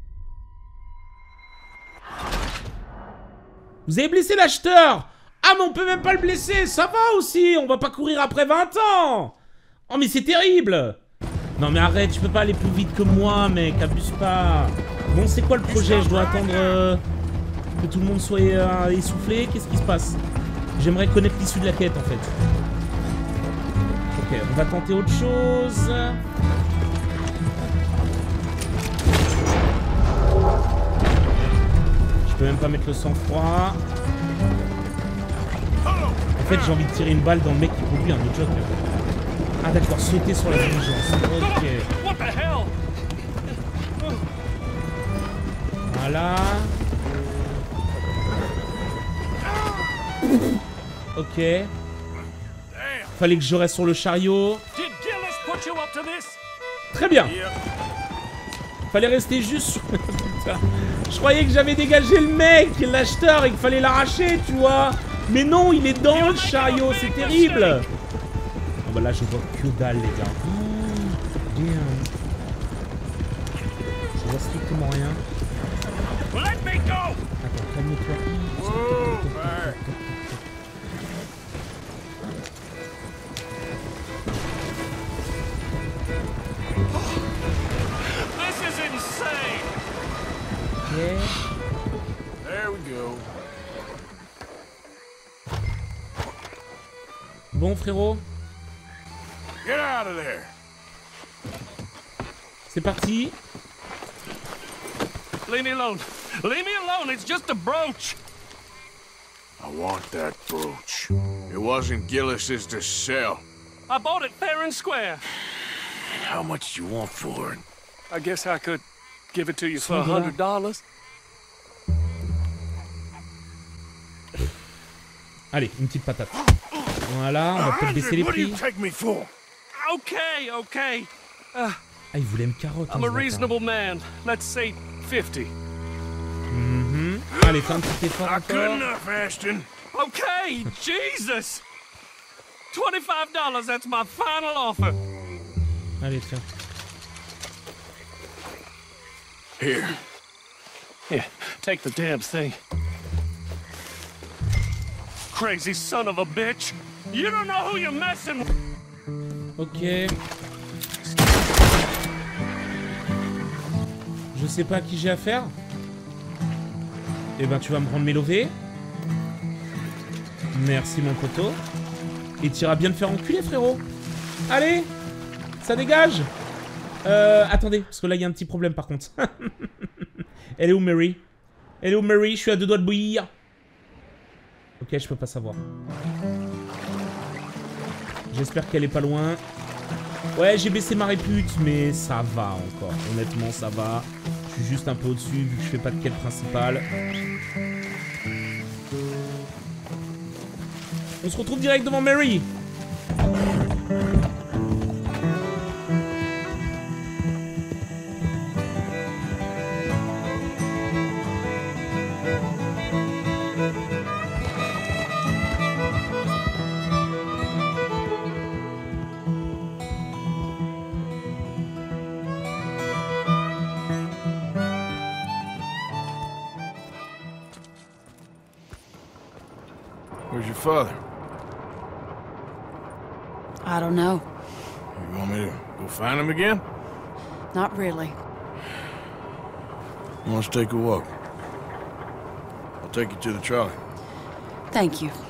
Vous avez blessé l'acheteur. Ah mais on peut même pas le blesser. Ça va aussi. On va pas courir après vingt ans. Oh mais c'est terrible. Non mais arrête, tu peux pas aller plus vite que moi mec. Abuse pas. Bon c'est quoi le projet? Je dois attendre euh, que tout le monde soit euh, essoufflé. Qu'est-ce qui se passe? J'aimerais connaître l'issue de la quête en fait. Ok, on va tenter autre chose. Je peux même pas mettre le sang-froid. En fait, j'ai envie de tirer une balle dans le mec qui conduit un autre joke. Ah d'accord, sauter sur la diligence. Ok. Voilà. Ok. Fallait que je reste sur le chariot. Très bien. Fallait rester juste sur... Putain. Je croyais que j'avais dégagé le mec, l'acheteur, et qu'il fallait l'arracher, tu vois. Mais non, il est dans le chariot, c'est terrible. Oh bah là, je vois que dalle, les gars. Oh, damn. Je vois strictement rien. Attends, calme-toi. Yeah. There we go. Bon frérot. Get out of there. C'est parti. Leave me alone. Leave me alone. It's just a brooch. I want that brooch. It wasn't Gillis's to sell. I bought it fair and square. How much do you want for it? I guess I could give it to you for a hundred dollars. Allez, une petite patate. Voilà, on va peut-être baisser les prix. Okay, okay. Uh, ah, il voulait me carotte. I'm a reasonable man. Let's say fifty. Mm-hmm. Allez, fais un petit effort encore. Good enough, Ashton. Okay, Jesus. Twenty-five dollars. That's my final offer. Allez, tiens. Here. Here, take the damn thing. Crazy son of a bitch. You don't know who you're messing with. Ok. Je sais pas à qui j'ai affaire. Eh ben, tu vas me prendre mes lovés. Merci, mon poteau. Et tu iras bien te faire enculer, frérot. Allez, ça dégage. Euh, attendez, parce que là, il y a un petit problème, par contre. Elle est où, Mary? Elle est où, Mary? Je suis à deux doigts de bouillir. Ok, je peux pas savoir. J'espère qu'elle est pas loin. Ouais, j'ai baissé ma répute, mais ça va encore. Honnêtement, ça va. Je suis juste un peu au-dessus, vu que je fais pas de quête principale. On se retrouve direct devant Mary. Where's your father? I don't know. You want me to go find him again? Not really. Let's take a walk. I'll take you to the trolley. Thank you.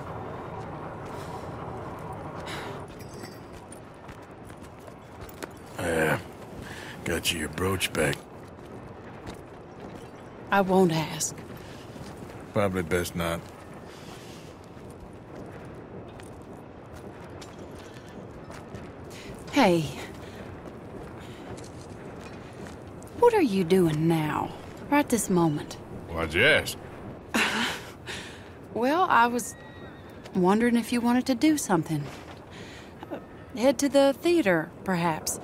Yeah. Got you your brooch back. I won't ask. Probably best not. Hey. What are you doing now? Right this moment? Why'd you ask? Well, I was wondering if you wanted to do something. Head to the theater, perhaps.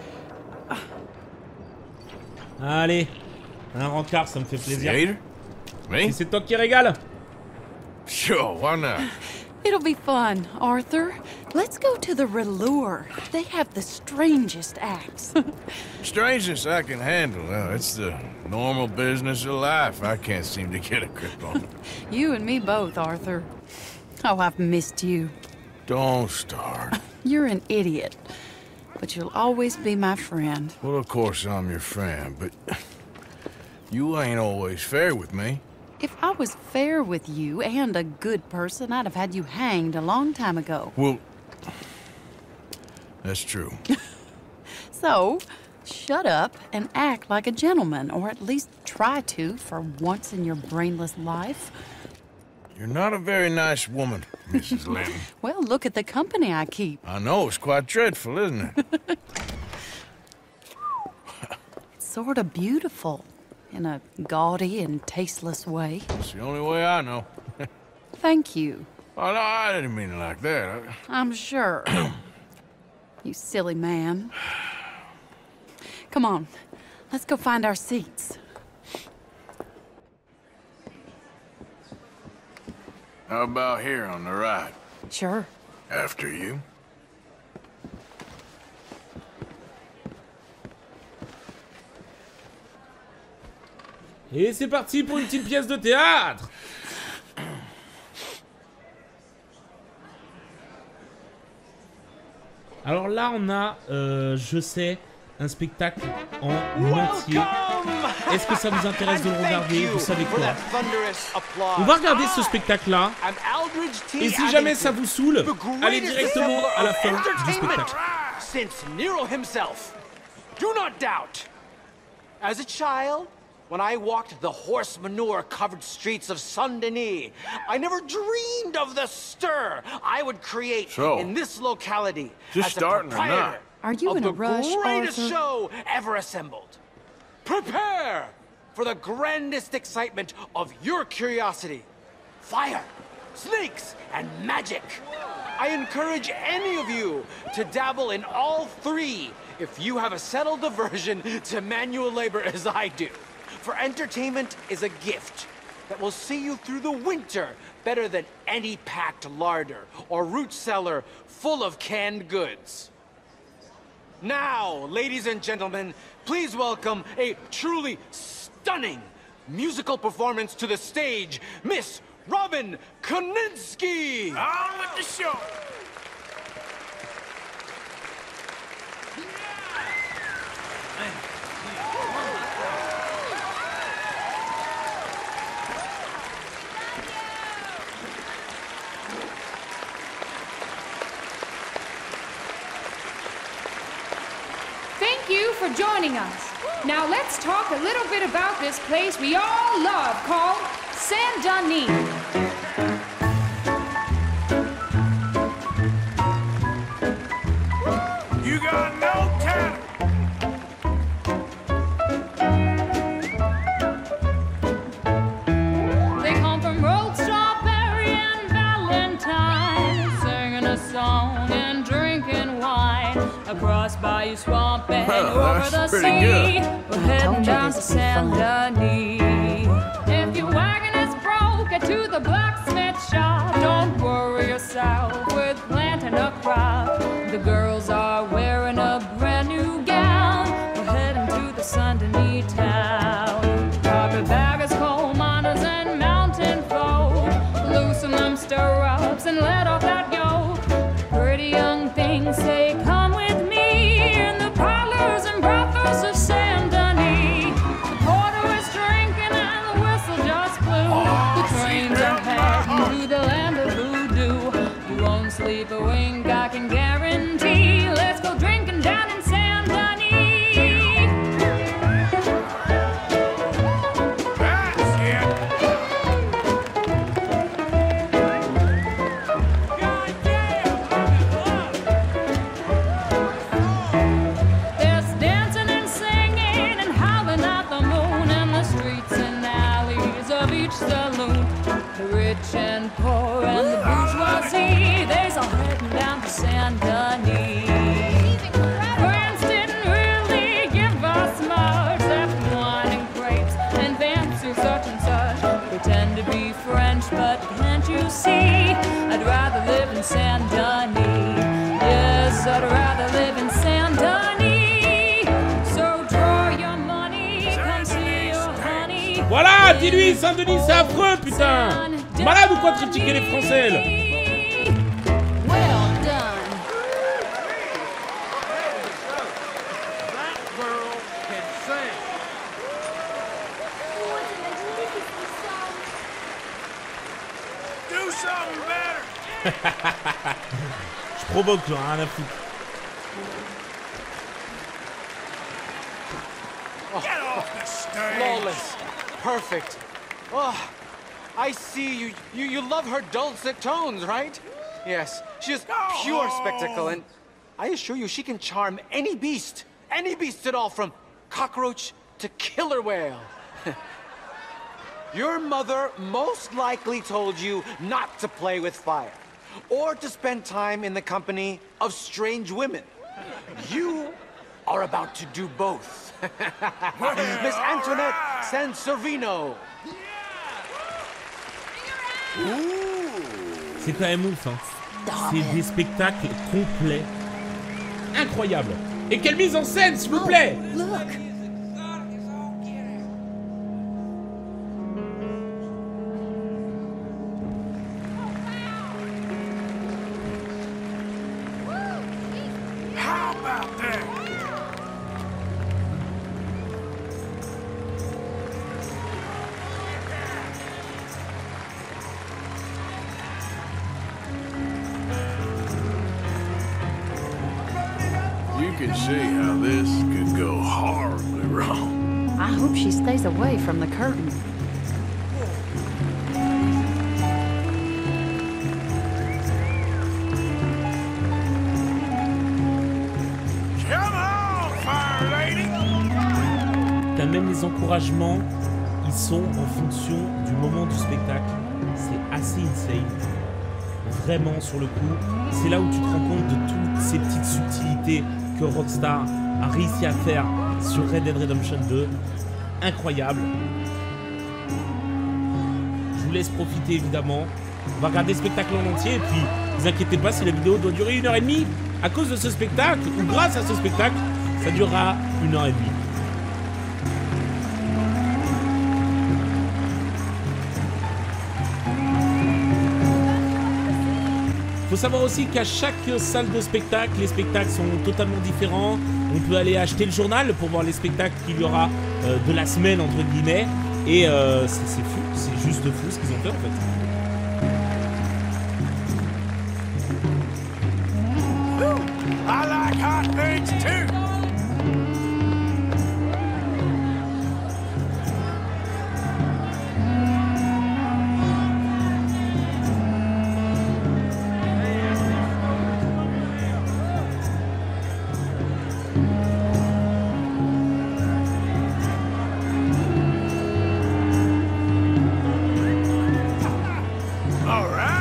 Allez, un rencard, ça me fait plaisir. Theater? Me? Si c'est toi qui régale. Sure, why not? It'll be fun, Arthur. Let's go to the Relure. They have the strangest acts. Strangeness I can handle. Well, it's the normal business of life. I can't seem to get a grip on. You and me both, Arthur. Oh, I've missed you. Don't start. You're an idiot, but you'll always be my friend. Well, of course I'm your friend, but you ain't always fair with me. If I was fair with you and a good person, I'd have had you hanged a long time ago. Well, that's true. So, shut up and act like a gentleman, or at least try to for once in your brainless life. You're not a very nice woman, Missus Lennon. Well, look at the company I keep. I know, it's quite dreadful, isn't it? It's sort of beautiful, in a gaudy and tasteless way. It's the only way I know. Thank you. Oh, no, I didn't mean it like that. I'm sure. You silly man. Come on, let's go find our seats. How about here on the right? Sure. After you. Et c'est parti pour une petite pièce de théâtre. Alors là, on a, euh, je sais, un spectacle en entier. Est-ce que ça vous intéresse de le regarder? Vous savez quoi? On va regarder ce spectacle-là. Et si jamais ça vous saoule, allez directement à la fin du spectacle. Since Nero himself. Do not doubt. As a child, when I walked the horse manure-covered streets of Saint-Denis, I never dreamed of the stir I would create so, in this locality just as starting a or not? Are you of in the a rush, greatest Arthur? show ever assembled. Prepare for the grandest excitement of your curiosity. Fire, snakes, and magic. I encourage any of you to dabble in all three if you have a settled aversion to manual labor as I do. For entertainment is a gift that will see you through the winter better than any packed larder or root cellar full of canned goods. Now, ladies and gentlemen, please welcome a truly stunning musical performance to the stage, Miss Robin Koninsky! On with the show! Thank you for joining us. Now let's talk a little bit about this place we all love called Saint-Denis. You got no talent! They come from Road Strawberry and Valentine, singing a song and drinking wine across Bayou Swamp and Well, over that's the pretty sea. good. We're heading you down to this would be fun. Saint-Denis. If your wagon is broke, get to the blacksmith shop. Don't worry yourself with planting a crop. The girls are wearing a brand new gown. We're heading to the Saint-Denis town. Carpetbaggers, coal miners, and mountain folk, loosen them stirrups and let off that yoke. Pretty young things say, come with me in the parlors and brothels of Saint-Denis. The porter is drinking and the whistle just blew. The trains are heading to the land of voodoo. You won't sleep a wink, I can guarantee. rich and poor and the bourgeoisie, there's a heading down to Saint Denis. France didn't really give us much, except wine and grapes and fancy such and such. Pretend to be French, but can't you see? I'd rather live in Saint Denis. Yes, I'd rather live in Saint Denis. So draw your money, come see your honey. Voilà, dis-lui, Saint-Denis, c'est affreux, putain. Malade ou quoi de critiquer les Français, là? Well done. That girl can sing. Do something better. Je provoque, j'en ai rien à foutre. Get off the stage! Flawless. Perfect. Oh, I see you, you. You love her dulcet tones, right? Yes. She is pure spectacle, and I assure you she can charm any beast. Any beast at all, from cockroach to killer whale. Your mother most likely told you not to play with fire, or to spend time in the company of strange women. You are about to do both. Miss Antoinette Sansovino. C'est quand même ouf, hein. C'est des spectacles complets. Incroyable. Et quelle mise en scène, s'il vous plaît. Look. How about that? You can see how this could go horribly wrong. I hope she stays away from the curtain. Come on, fire lady. T'as même les encouragements, ils sont en fonction du moment du spectacle. C'est assez insane. Vraiment, sur le coup, c'est là où tu te rends compte de toutes ces petites subtilités que Rockstar a réussi à faire sur Red Dead Redemption deux. Incroyable. Je vous laisse profiter, évidemment. On va regarder le spectacle en entier, et puis, ne vous inquiétez pas si la vidéo doit durer une heure et demie. À cause de ce spectacle, ou grâce à ce spectacle, ça durera une heure et demie. Il faut savoir aussi qu'à chaque salle de spectacle, les spectacles sont totalement différents. On peut aller acheter le journal pour voir les spectacles qu'il y aura euh, de la semaine, entre guillemets. Et euh, c'est fou, c'est juste fou ce qu'ils ont fait en fait. I like hot things too. All right.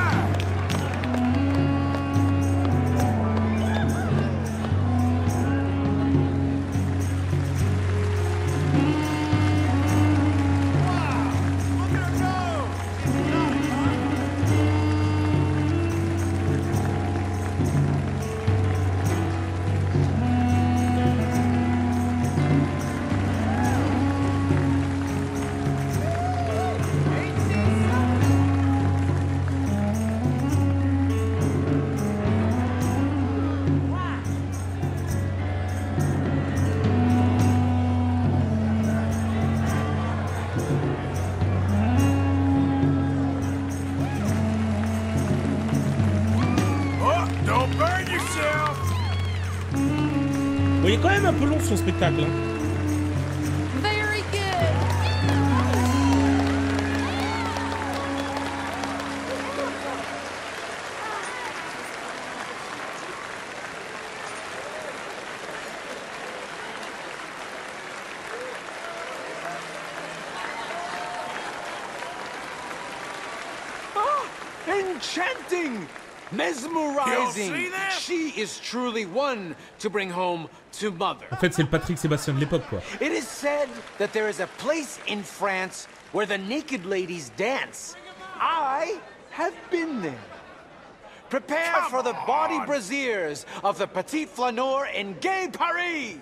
Bon, il est quand même un peu long son spectacle. Hein. Very good. enchanting, mesmerizing. You see that? She is truly one to bring home to mother. En fait, c'est le Patrick Sébastien de l'époque, quoi. It is said that there is a place in France where the naked ladies dance. I have been there. Prepare Come for the body on. brasiers of the Petit Flaneur in Gay Paris.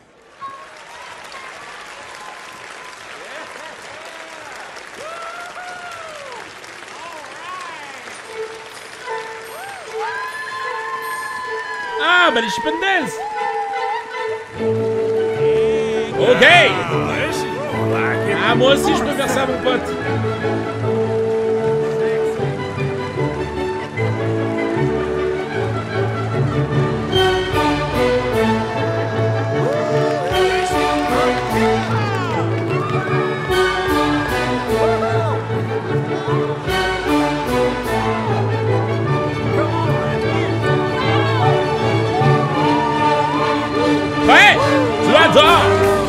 Ah, bah les Chippendales. Ok. Ah, moi aussi je peux faire ça, mon pote. Ouais, tu adores.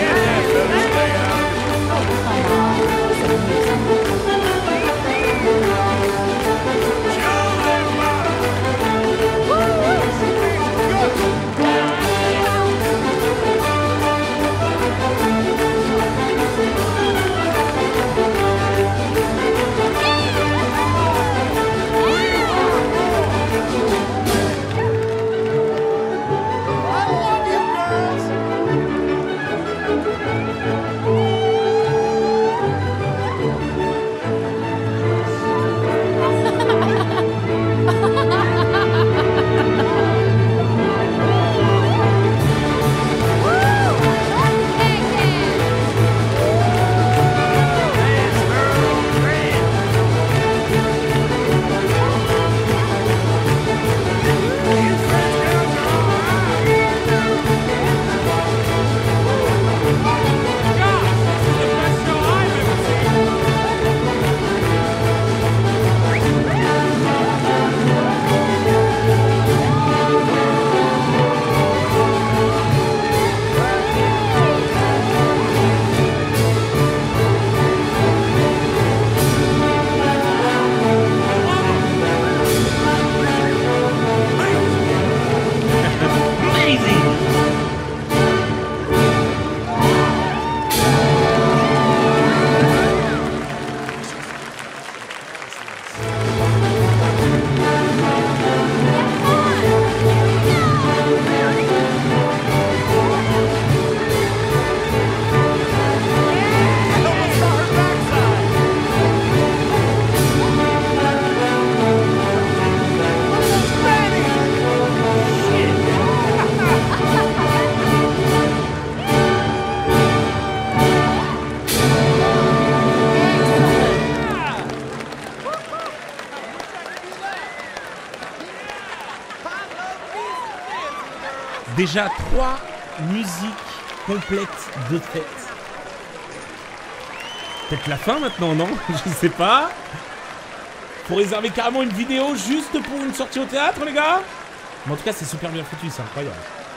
Déjà trois musiques complètes de tête. Peut-être la fin maintenant, non? Je sais pas. Faut réserver carrément une vidéo juste pour une sortie au théâtre, les gars. Mais en tout cas, c'est super bien foutu, c'est incroyable.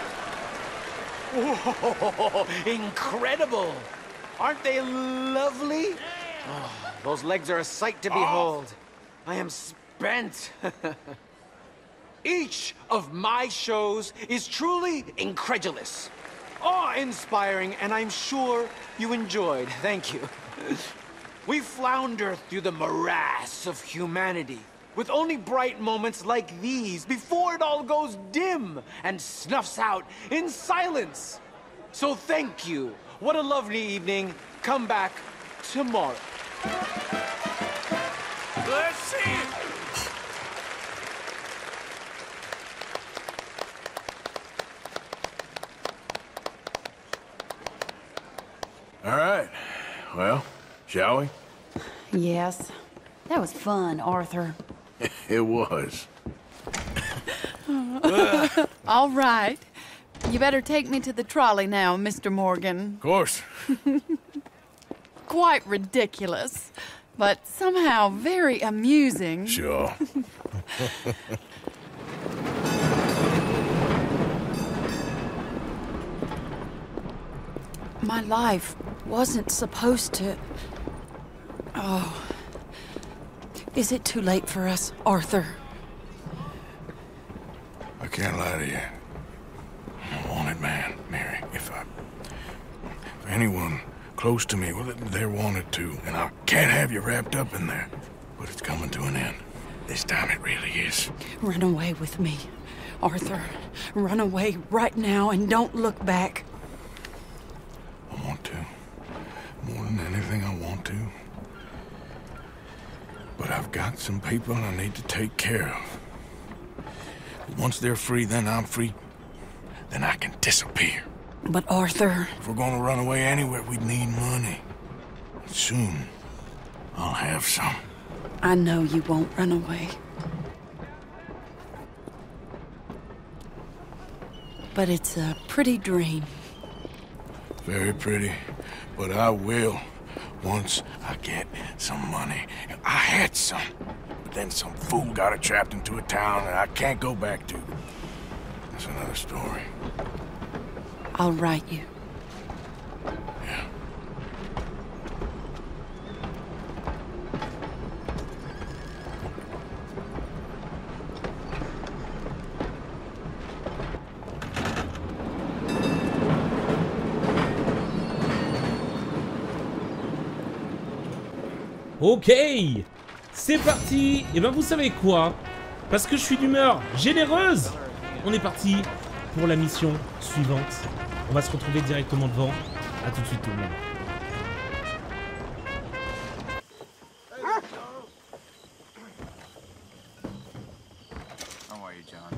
Oh, incredible! Aren't they lovely? Oh, those legs are a sight to behold. I am spent. Each of my shows is truly incredulous, awe-inspiring, and I'm sure you enjoyed. Thank you. We flounder through the morass of humanity, with only bright moments like these before it all goes dim and snuffs out in silence. So thank you. What a lovely evening. Come back tomorrow. Let's see it. All right. Well, shall we? Yes. That was fun, Arthur. It was. All right. You better take me to the trolley now, Mister Morgan. Of course. Quite ridiculous, but somehow very amusing. Sure. My life wasn't supposed to... Oh. Is it too late for us, Arthur? can't lie to you. I'm a wanted man, Mary. If I... If anyone close to me, well, they're wanted too. And I can't have you wrapped up in there. But it's coming to an end. This time it really is. Run away with me, Arthur. Run away right now and don't look back. I want to. More than anything, I want to. But I've got some people I need to take care of. Once they're free, then I'm free. Then I can disappear. But Arthur... If we're gonna run away anywhere, we need money. Soon, I'll have some. I know you won't run away. But it's a pretty dream. Very pretty. But I will, once I get some money. I had some. But then some fool got it trapped into a town that I can't go back to. That's another story. I'll write you. Yeah. Ok, c'est parti. Et ben vous savez quoi? Parce que je suis d'humeur généreuse, on est parti pour la mission suivante. On va se retrouver directement devant. A tout de suite tout le monde. How are you, John?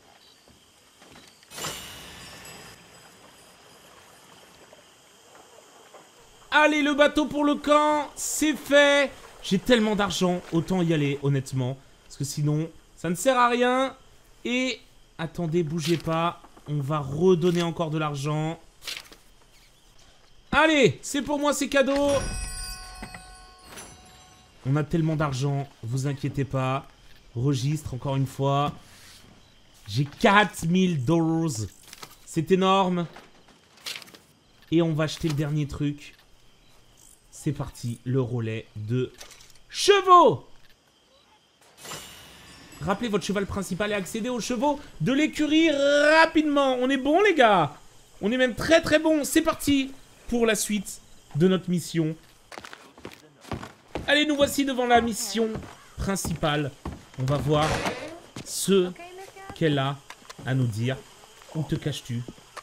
Allez, le bateau pour le camp, c'est fait. J'ai tellement d'argent, autant y aller, honnêtement. Parce que sinon, ça ne sert à rien. Et, attendez, bougez pas. On va redonner encore de l'argent. Allez, c'est pour moi, c'est cadeau. On a tellement d'argent, vous inquiétez pas. Registre, encore une fois. J'ai quatre mille dollars. C'est énorme. Et on va acheter le dernier truc. C'est parti, le relais de chevaux. Rappelez votre cheval principal et accédez aux chevaux de l'écurie rapidement. On est bon, les gars. On est même très très bon. C'est parti pour la suite de notre mission. Allez, nous voici devant la mission principale. On va voir ce qu'elle a à nous dire. Où te caches-tu?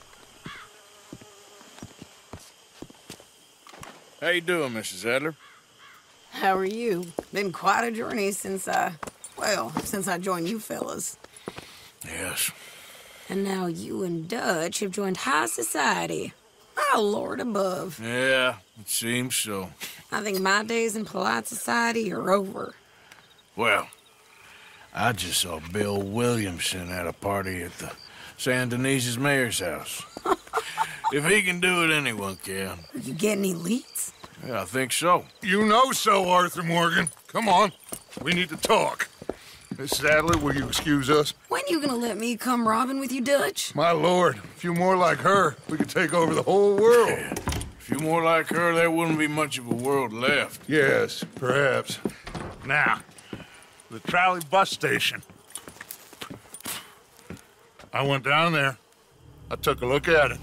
How you doing, Missus Adler? How are you? Been quite a journey since I, well, since I joined you fellas. Yes. And now you and Dutch have joined high society. Oh, Lord above. Yeah, it seems so. I think my days in polite society are over. Well, I just saw Bill Williamson at a party at the San Denise's mayor's house. If he can do it, anyone can. You get any leads? Yeah, I think so. You know so, Arthur Morgan. Come on. We need to talk. Missus Adler, will you excuse us? When you gonna let me come robbing with you, Dutch? My lord, a few more like her, we could take over the whole world. Yeah. A few more like her, there wouldn't be much of a world left. Yes, perhaps. Now, the trolley bus station. I went down there. I took a look at it.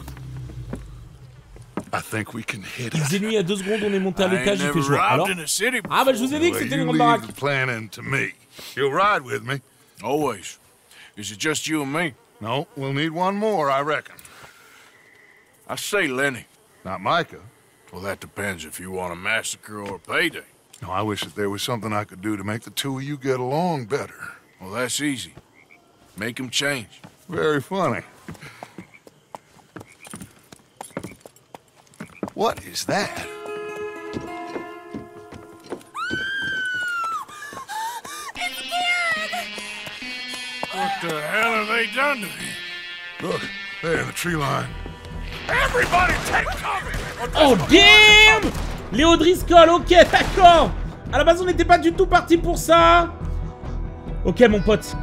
I think we can hit it. Il faisait nuit à deux secondes, on est monté à l'étage, il fait jour. Alors ah bah je vous ai dit que c'était une grande baraque. Planning to me. You'll ride with me. Always. Is it just you and me? No, we'll need one more, I reckon. I say Lenny. Not Micah. Well, that depends if you want a massacre or a payday. No, I wish that there was something I could do to make the two of you get along better. Well, that's easy. Make them change. Very funny. What is that? What the hell have they done to me? Look, there in the tree line. Everybody take cover! Oh damn! Léo Driscoll, ok, d'accord. À la base, on n'était pas du tout parti pour ça. Ok, mon pote.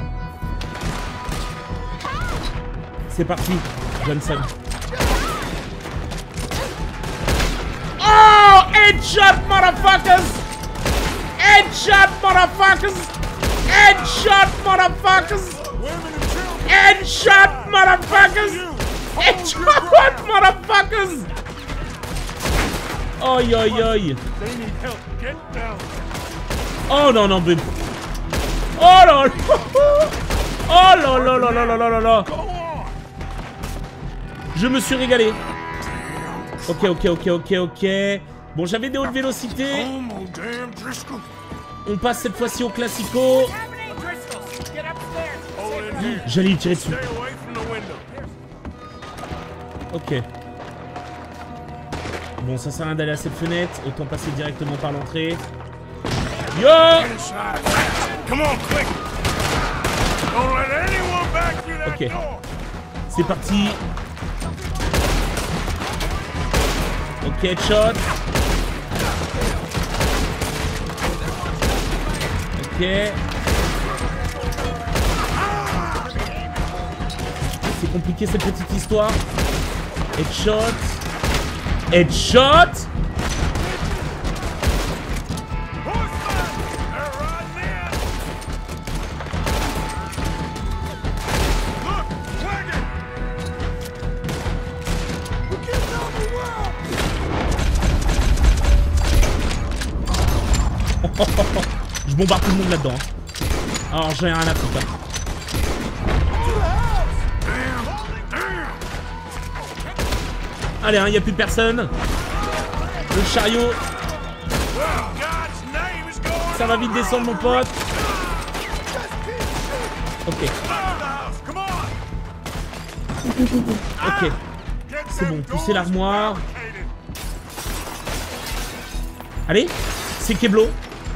C'est parti, Johnson. Oh, headshot, motherfuckers! Headshot, motherfuckers! Headshot, motherfuckers! Women and children! Headshot, motherfuckers! Headshot, motherfuckers! Aïe, aïe, aïe. Oh non, non, mais... Oh là là. Oh là là là là là là là là. Je me suis régalé. Ok, ok, ok, ok, ok. Bon, j'avais des hautes vélocités. On passe cette fois-ci au classico. J'allais y tirer dessus. Ok. Bon, ça sert à rien d'aller à cette fenêtre. Autant passer directement par l'entrée. Yo! Ok. C'est parti. Ok, headshot. Ok. C'est compliqué cette petite histoire. Headshot. Headshot. Je bombarde tout le monde là-dedans. Alors j'ai rien à foutre. Allez, il hein, n'y a plus de personne. Le chariot. Ça va vite descendre, mon pote. Ok. Ok. C'est bon, poussez l'armoire. Allez, c'est Keblo.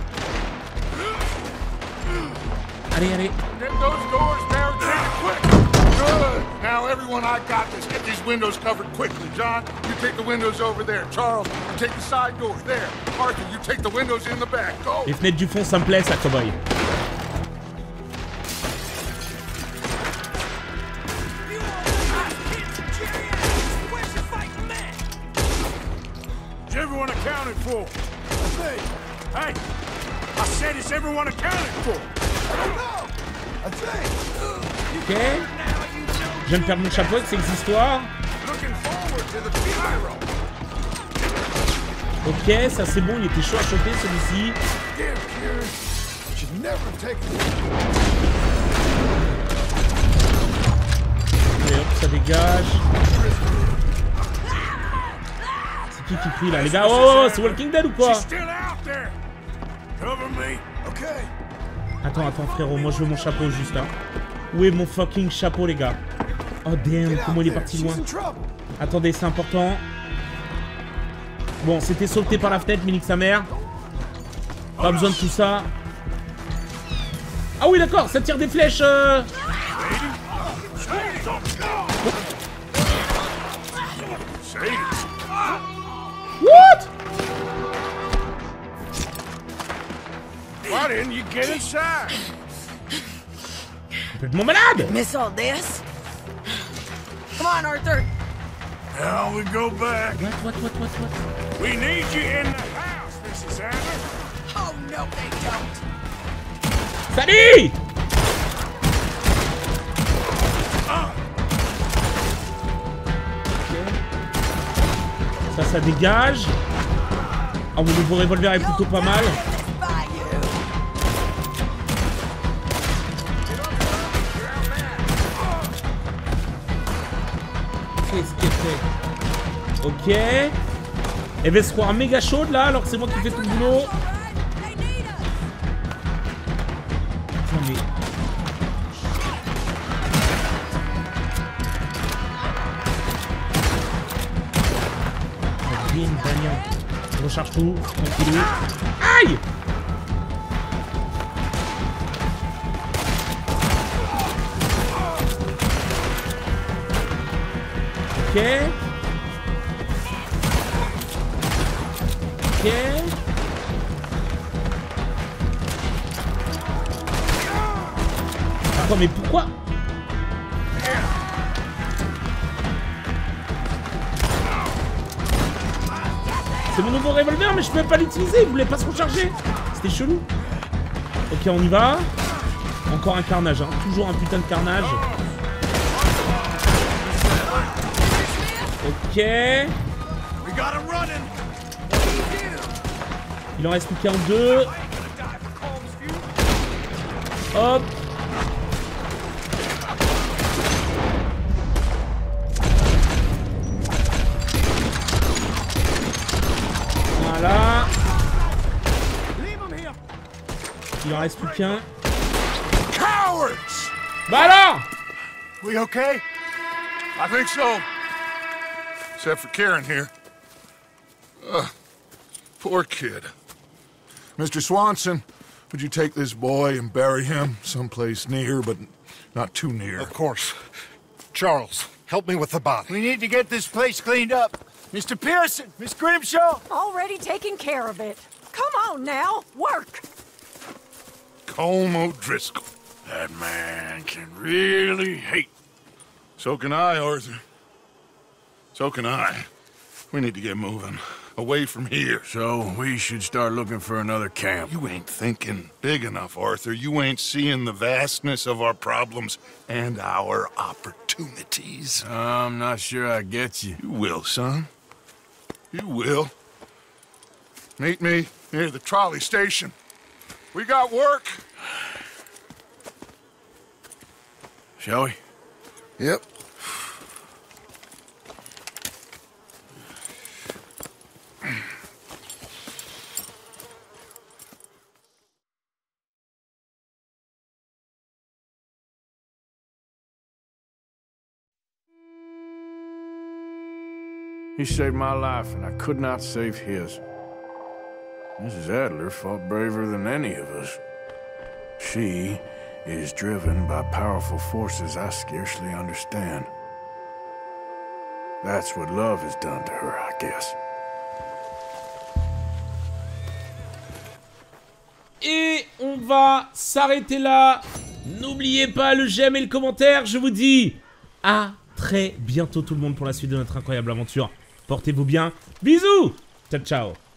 Allez, allez. Now, everyone, I got this. Get these windows covered quickly. John, you take the windows over there. Charles, you take the side doors there. Arthur, you take the windows in the back. Go. Les fenêtres du fond, ça me plaît, ça, cowboy. Is everyone accounted for? Hey, I said, is everyone accounted for? Ok. Je viens de perdre mon chapeau avec ces histoires. Ok, ça c'est bon, il était chaud à choper celui-ci. Et hop, ça dégage. C'est qui qui crie là, les gars? Oh, c'est Walking Dead ou quoi? Attends, attends frérot, moi je veux mon chapeau juste là. Où est mon fucking chapeau les gars? Oh damn, comment il est parti loin. Attendez, c'est important. Bon, c'était sauté par la fenêtre, Minique sa mère. Pas besoin de tout ça. Ah oui d'accord, ça tire des flèches euh... What? Why didn't you get inside? Complètement malade. Miss all this? Come on, Arthur. Now we go back. What, what, what, what, what? We need you in the house, Missus Adler. Oh, no, they don't. Salut! Uh. Ça, ça dégage. Ah, mon nouveau revolver est plutôt pas mal. Qu'est-ce qu'elle fait? Ok. Elle va se croire méga chaude là, alors que c'est moi qui fais tout le boulot. Attendez. Bien, bien. Je recharge tout. Tranquillou. Aïe! Ok. Ok. Attends, mais pourquoi? C'est mon nouveau revolver, mais je peux pas l'utiliser. Il voulait pas se recharger. C'était chelou. Ok, on y va. Encore un carnage, hein. Toujours un putain de carnage. Ok. Il en reste plus qu'un, deux. Hop. Voilà. Il en reste plus qu'un. Cowards! Bah alors! We okay? I think so. Except for Karen here. Ugh, poor kid. Mister Swanson, would you take this boy and bury him someplace near, but not too near? Of course. Charles, help me with the body. We need to get this place cleaned up. Mister Pearson, Miss Grimshaw. Already taking care of it. Come on now, work. Colm O'Driscoll. That man can really hate. So can I, Arthur. So can I. We need to get moving. Away from here. So we should start looking for another camp. You ain't thinking big enough, Arthur. You ain't seeing the vastness of our problems and our opportunities. I'm not sure I get you. You will, son. You will. Meet me near the trolley station. We got work. Shall we? Yep. He saved my life, and I could not save his. Missus Adler fought braver than any of us. She is driven by powerful forces I scarcely understand. That's what love has done to her, I guess. Et on va s'arrêter là. N'oubliez pas le j'aime et le commentaire. Je vous dis à très bientôt tout le monde pour la suite de notre incroyable aventure. Portez-vous bien. Bisous. Ciao, ciao.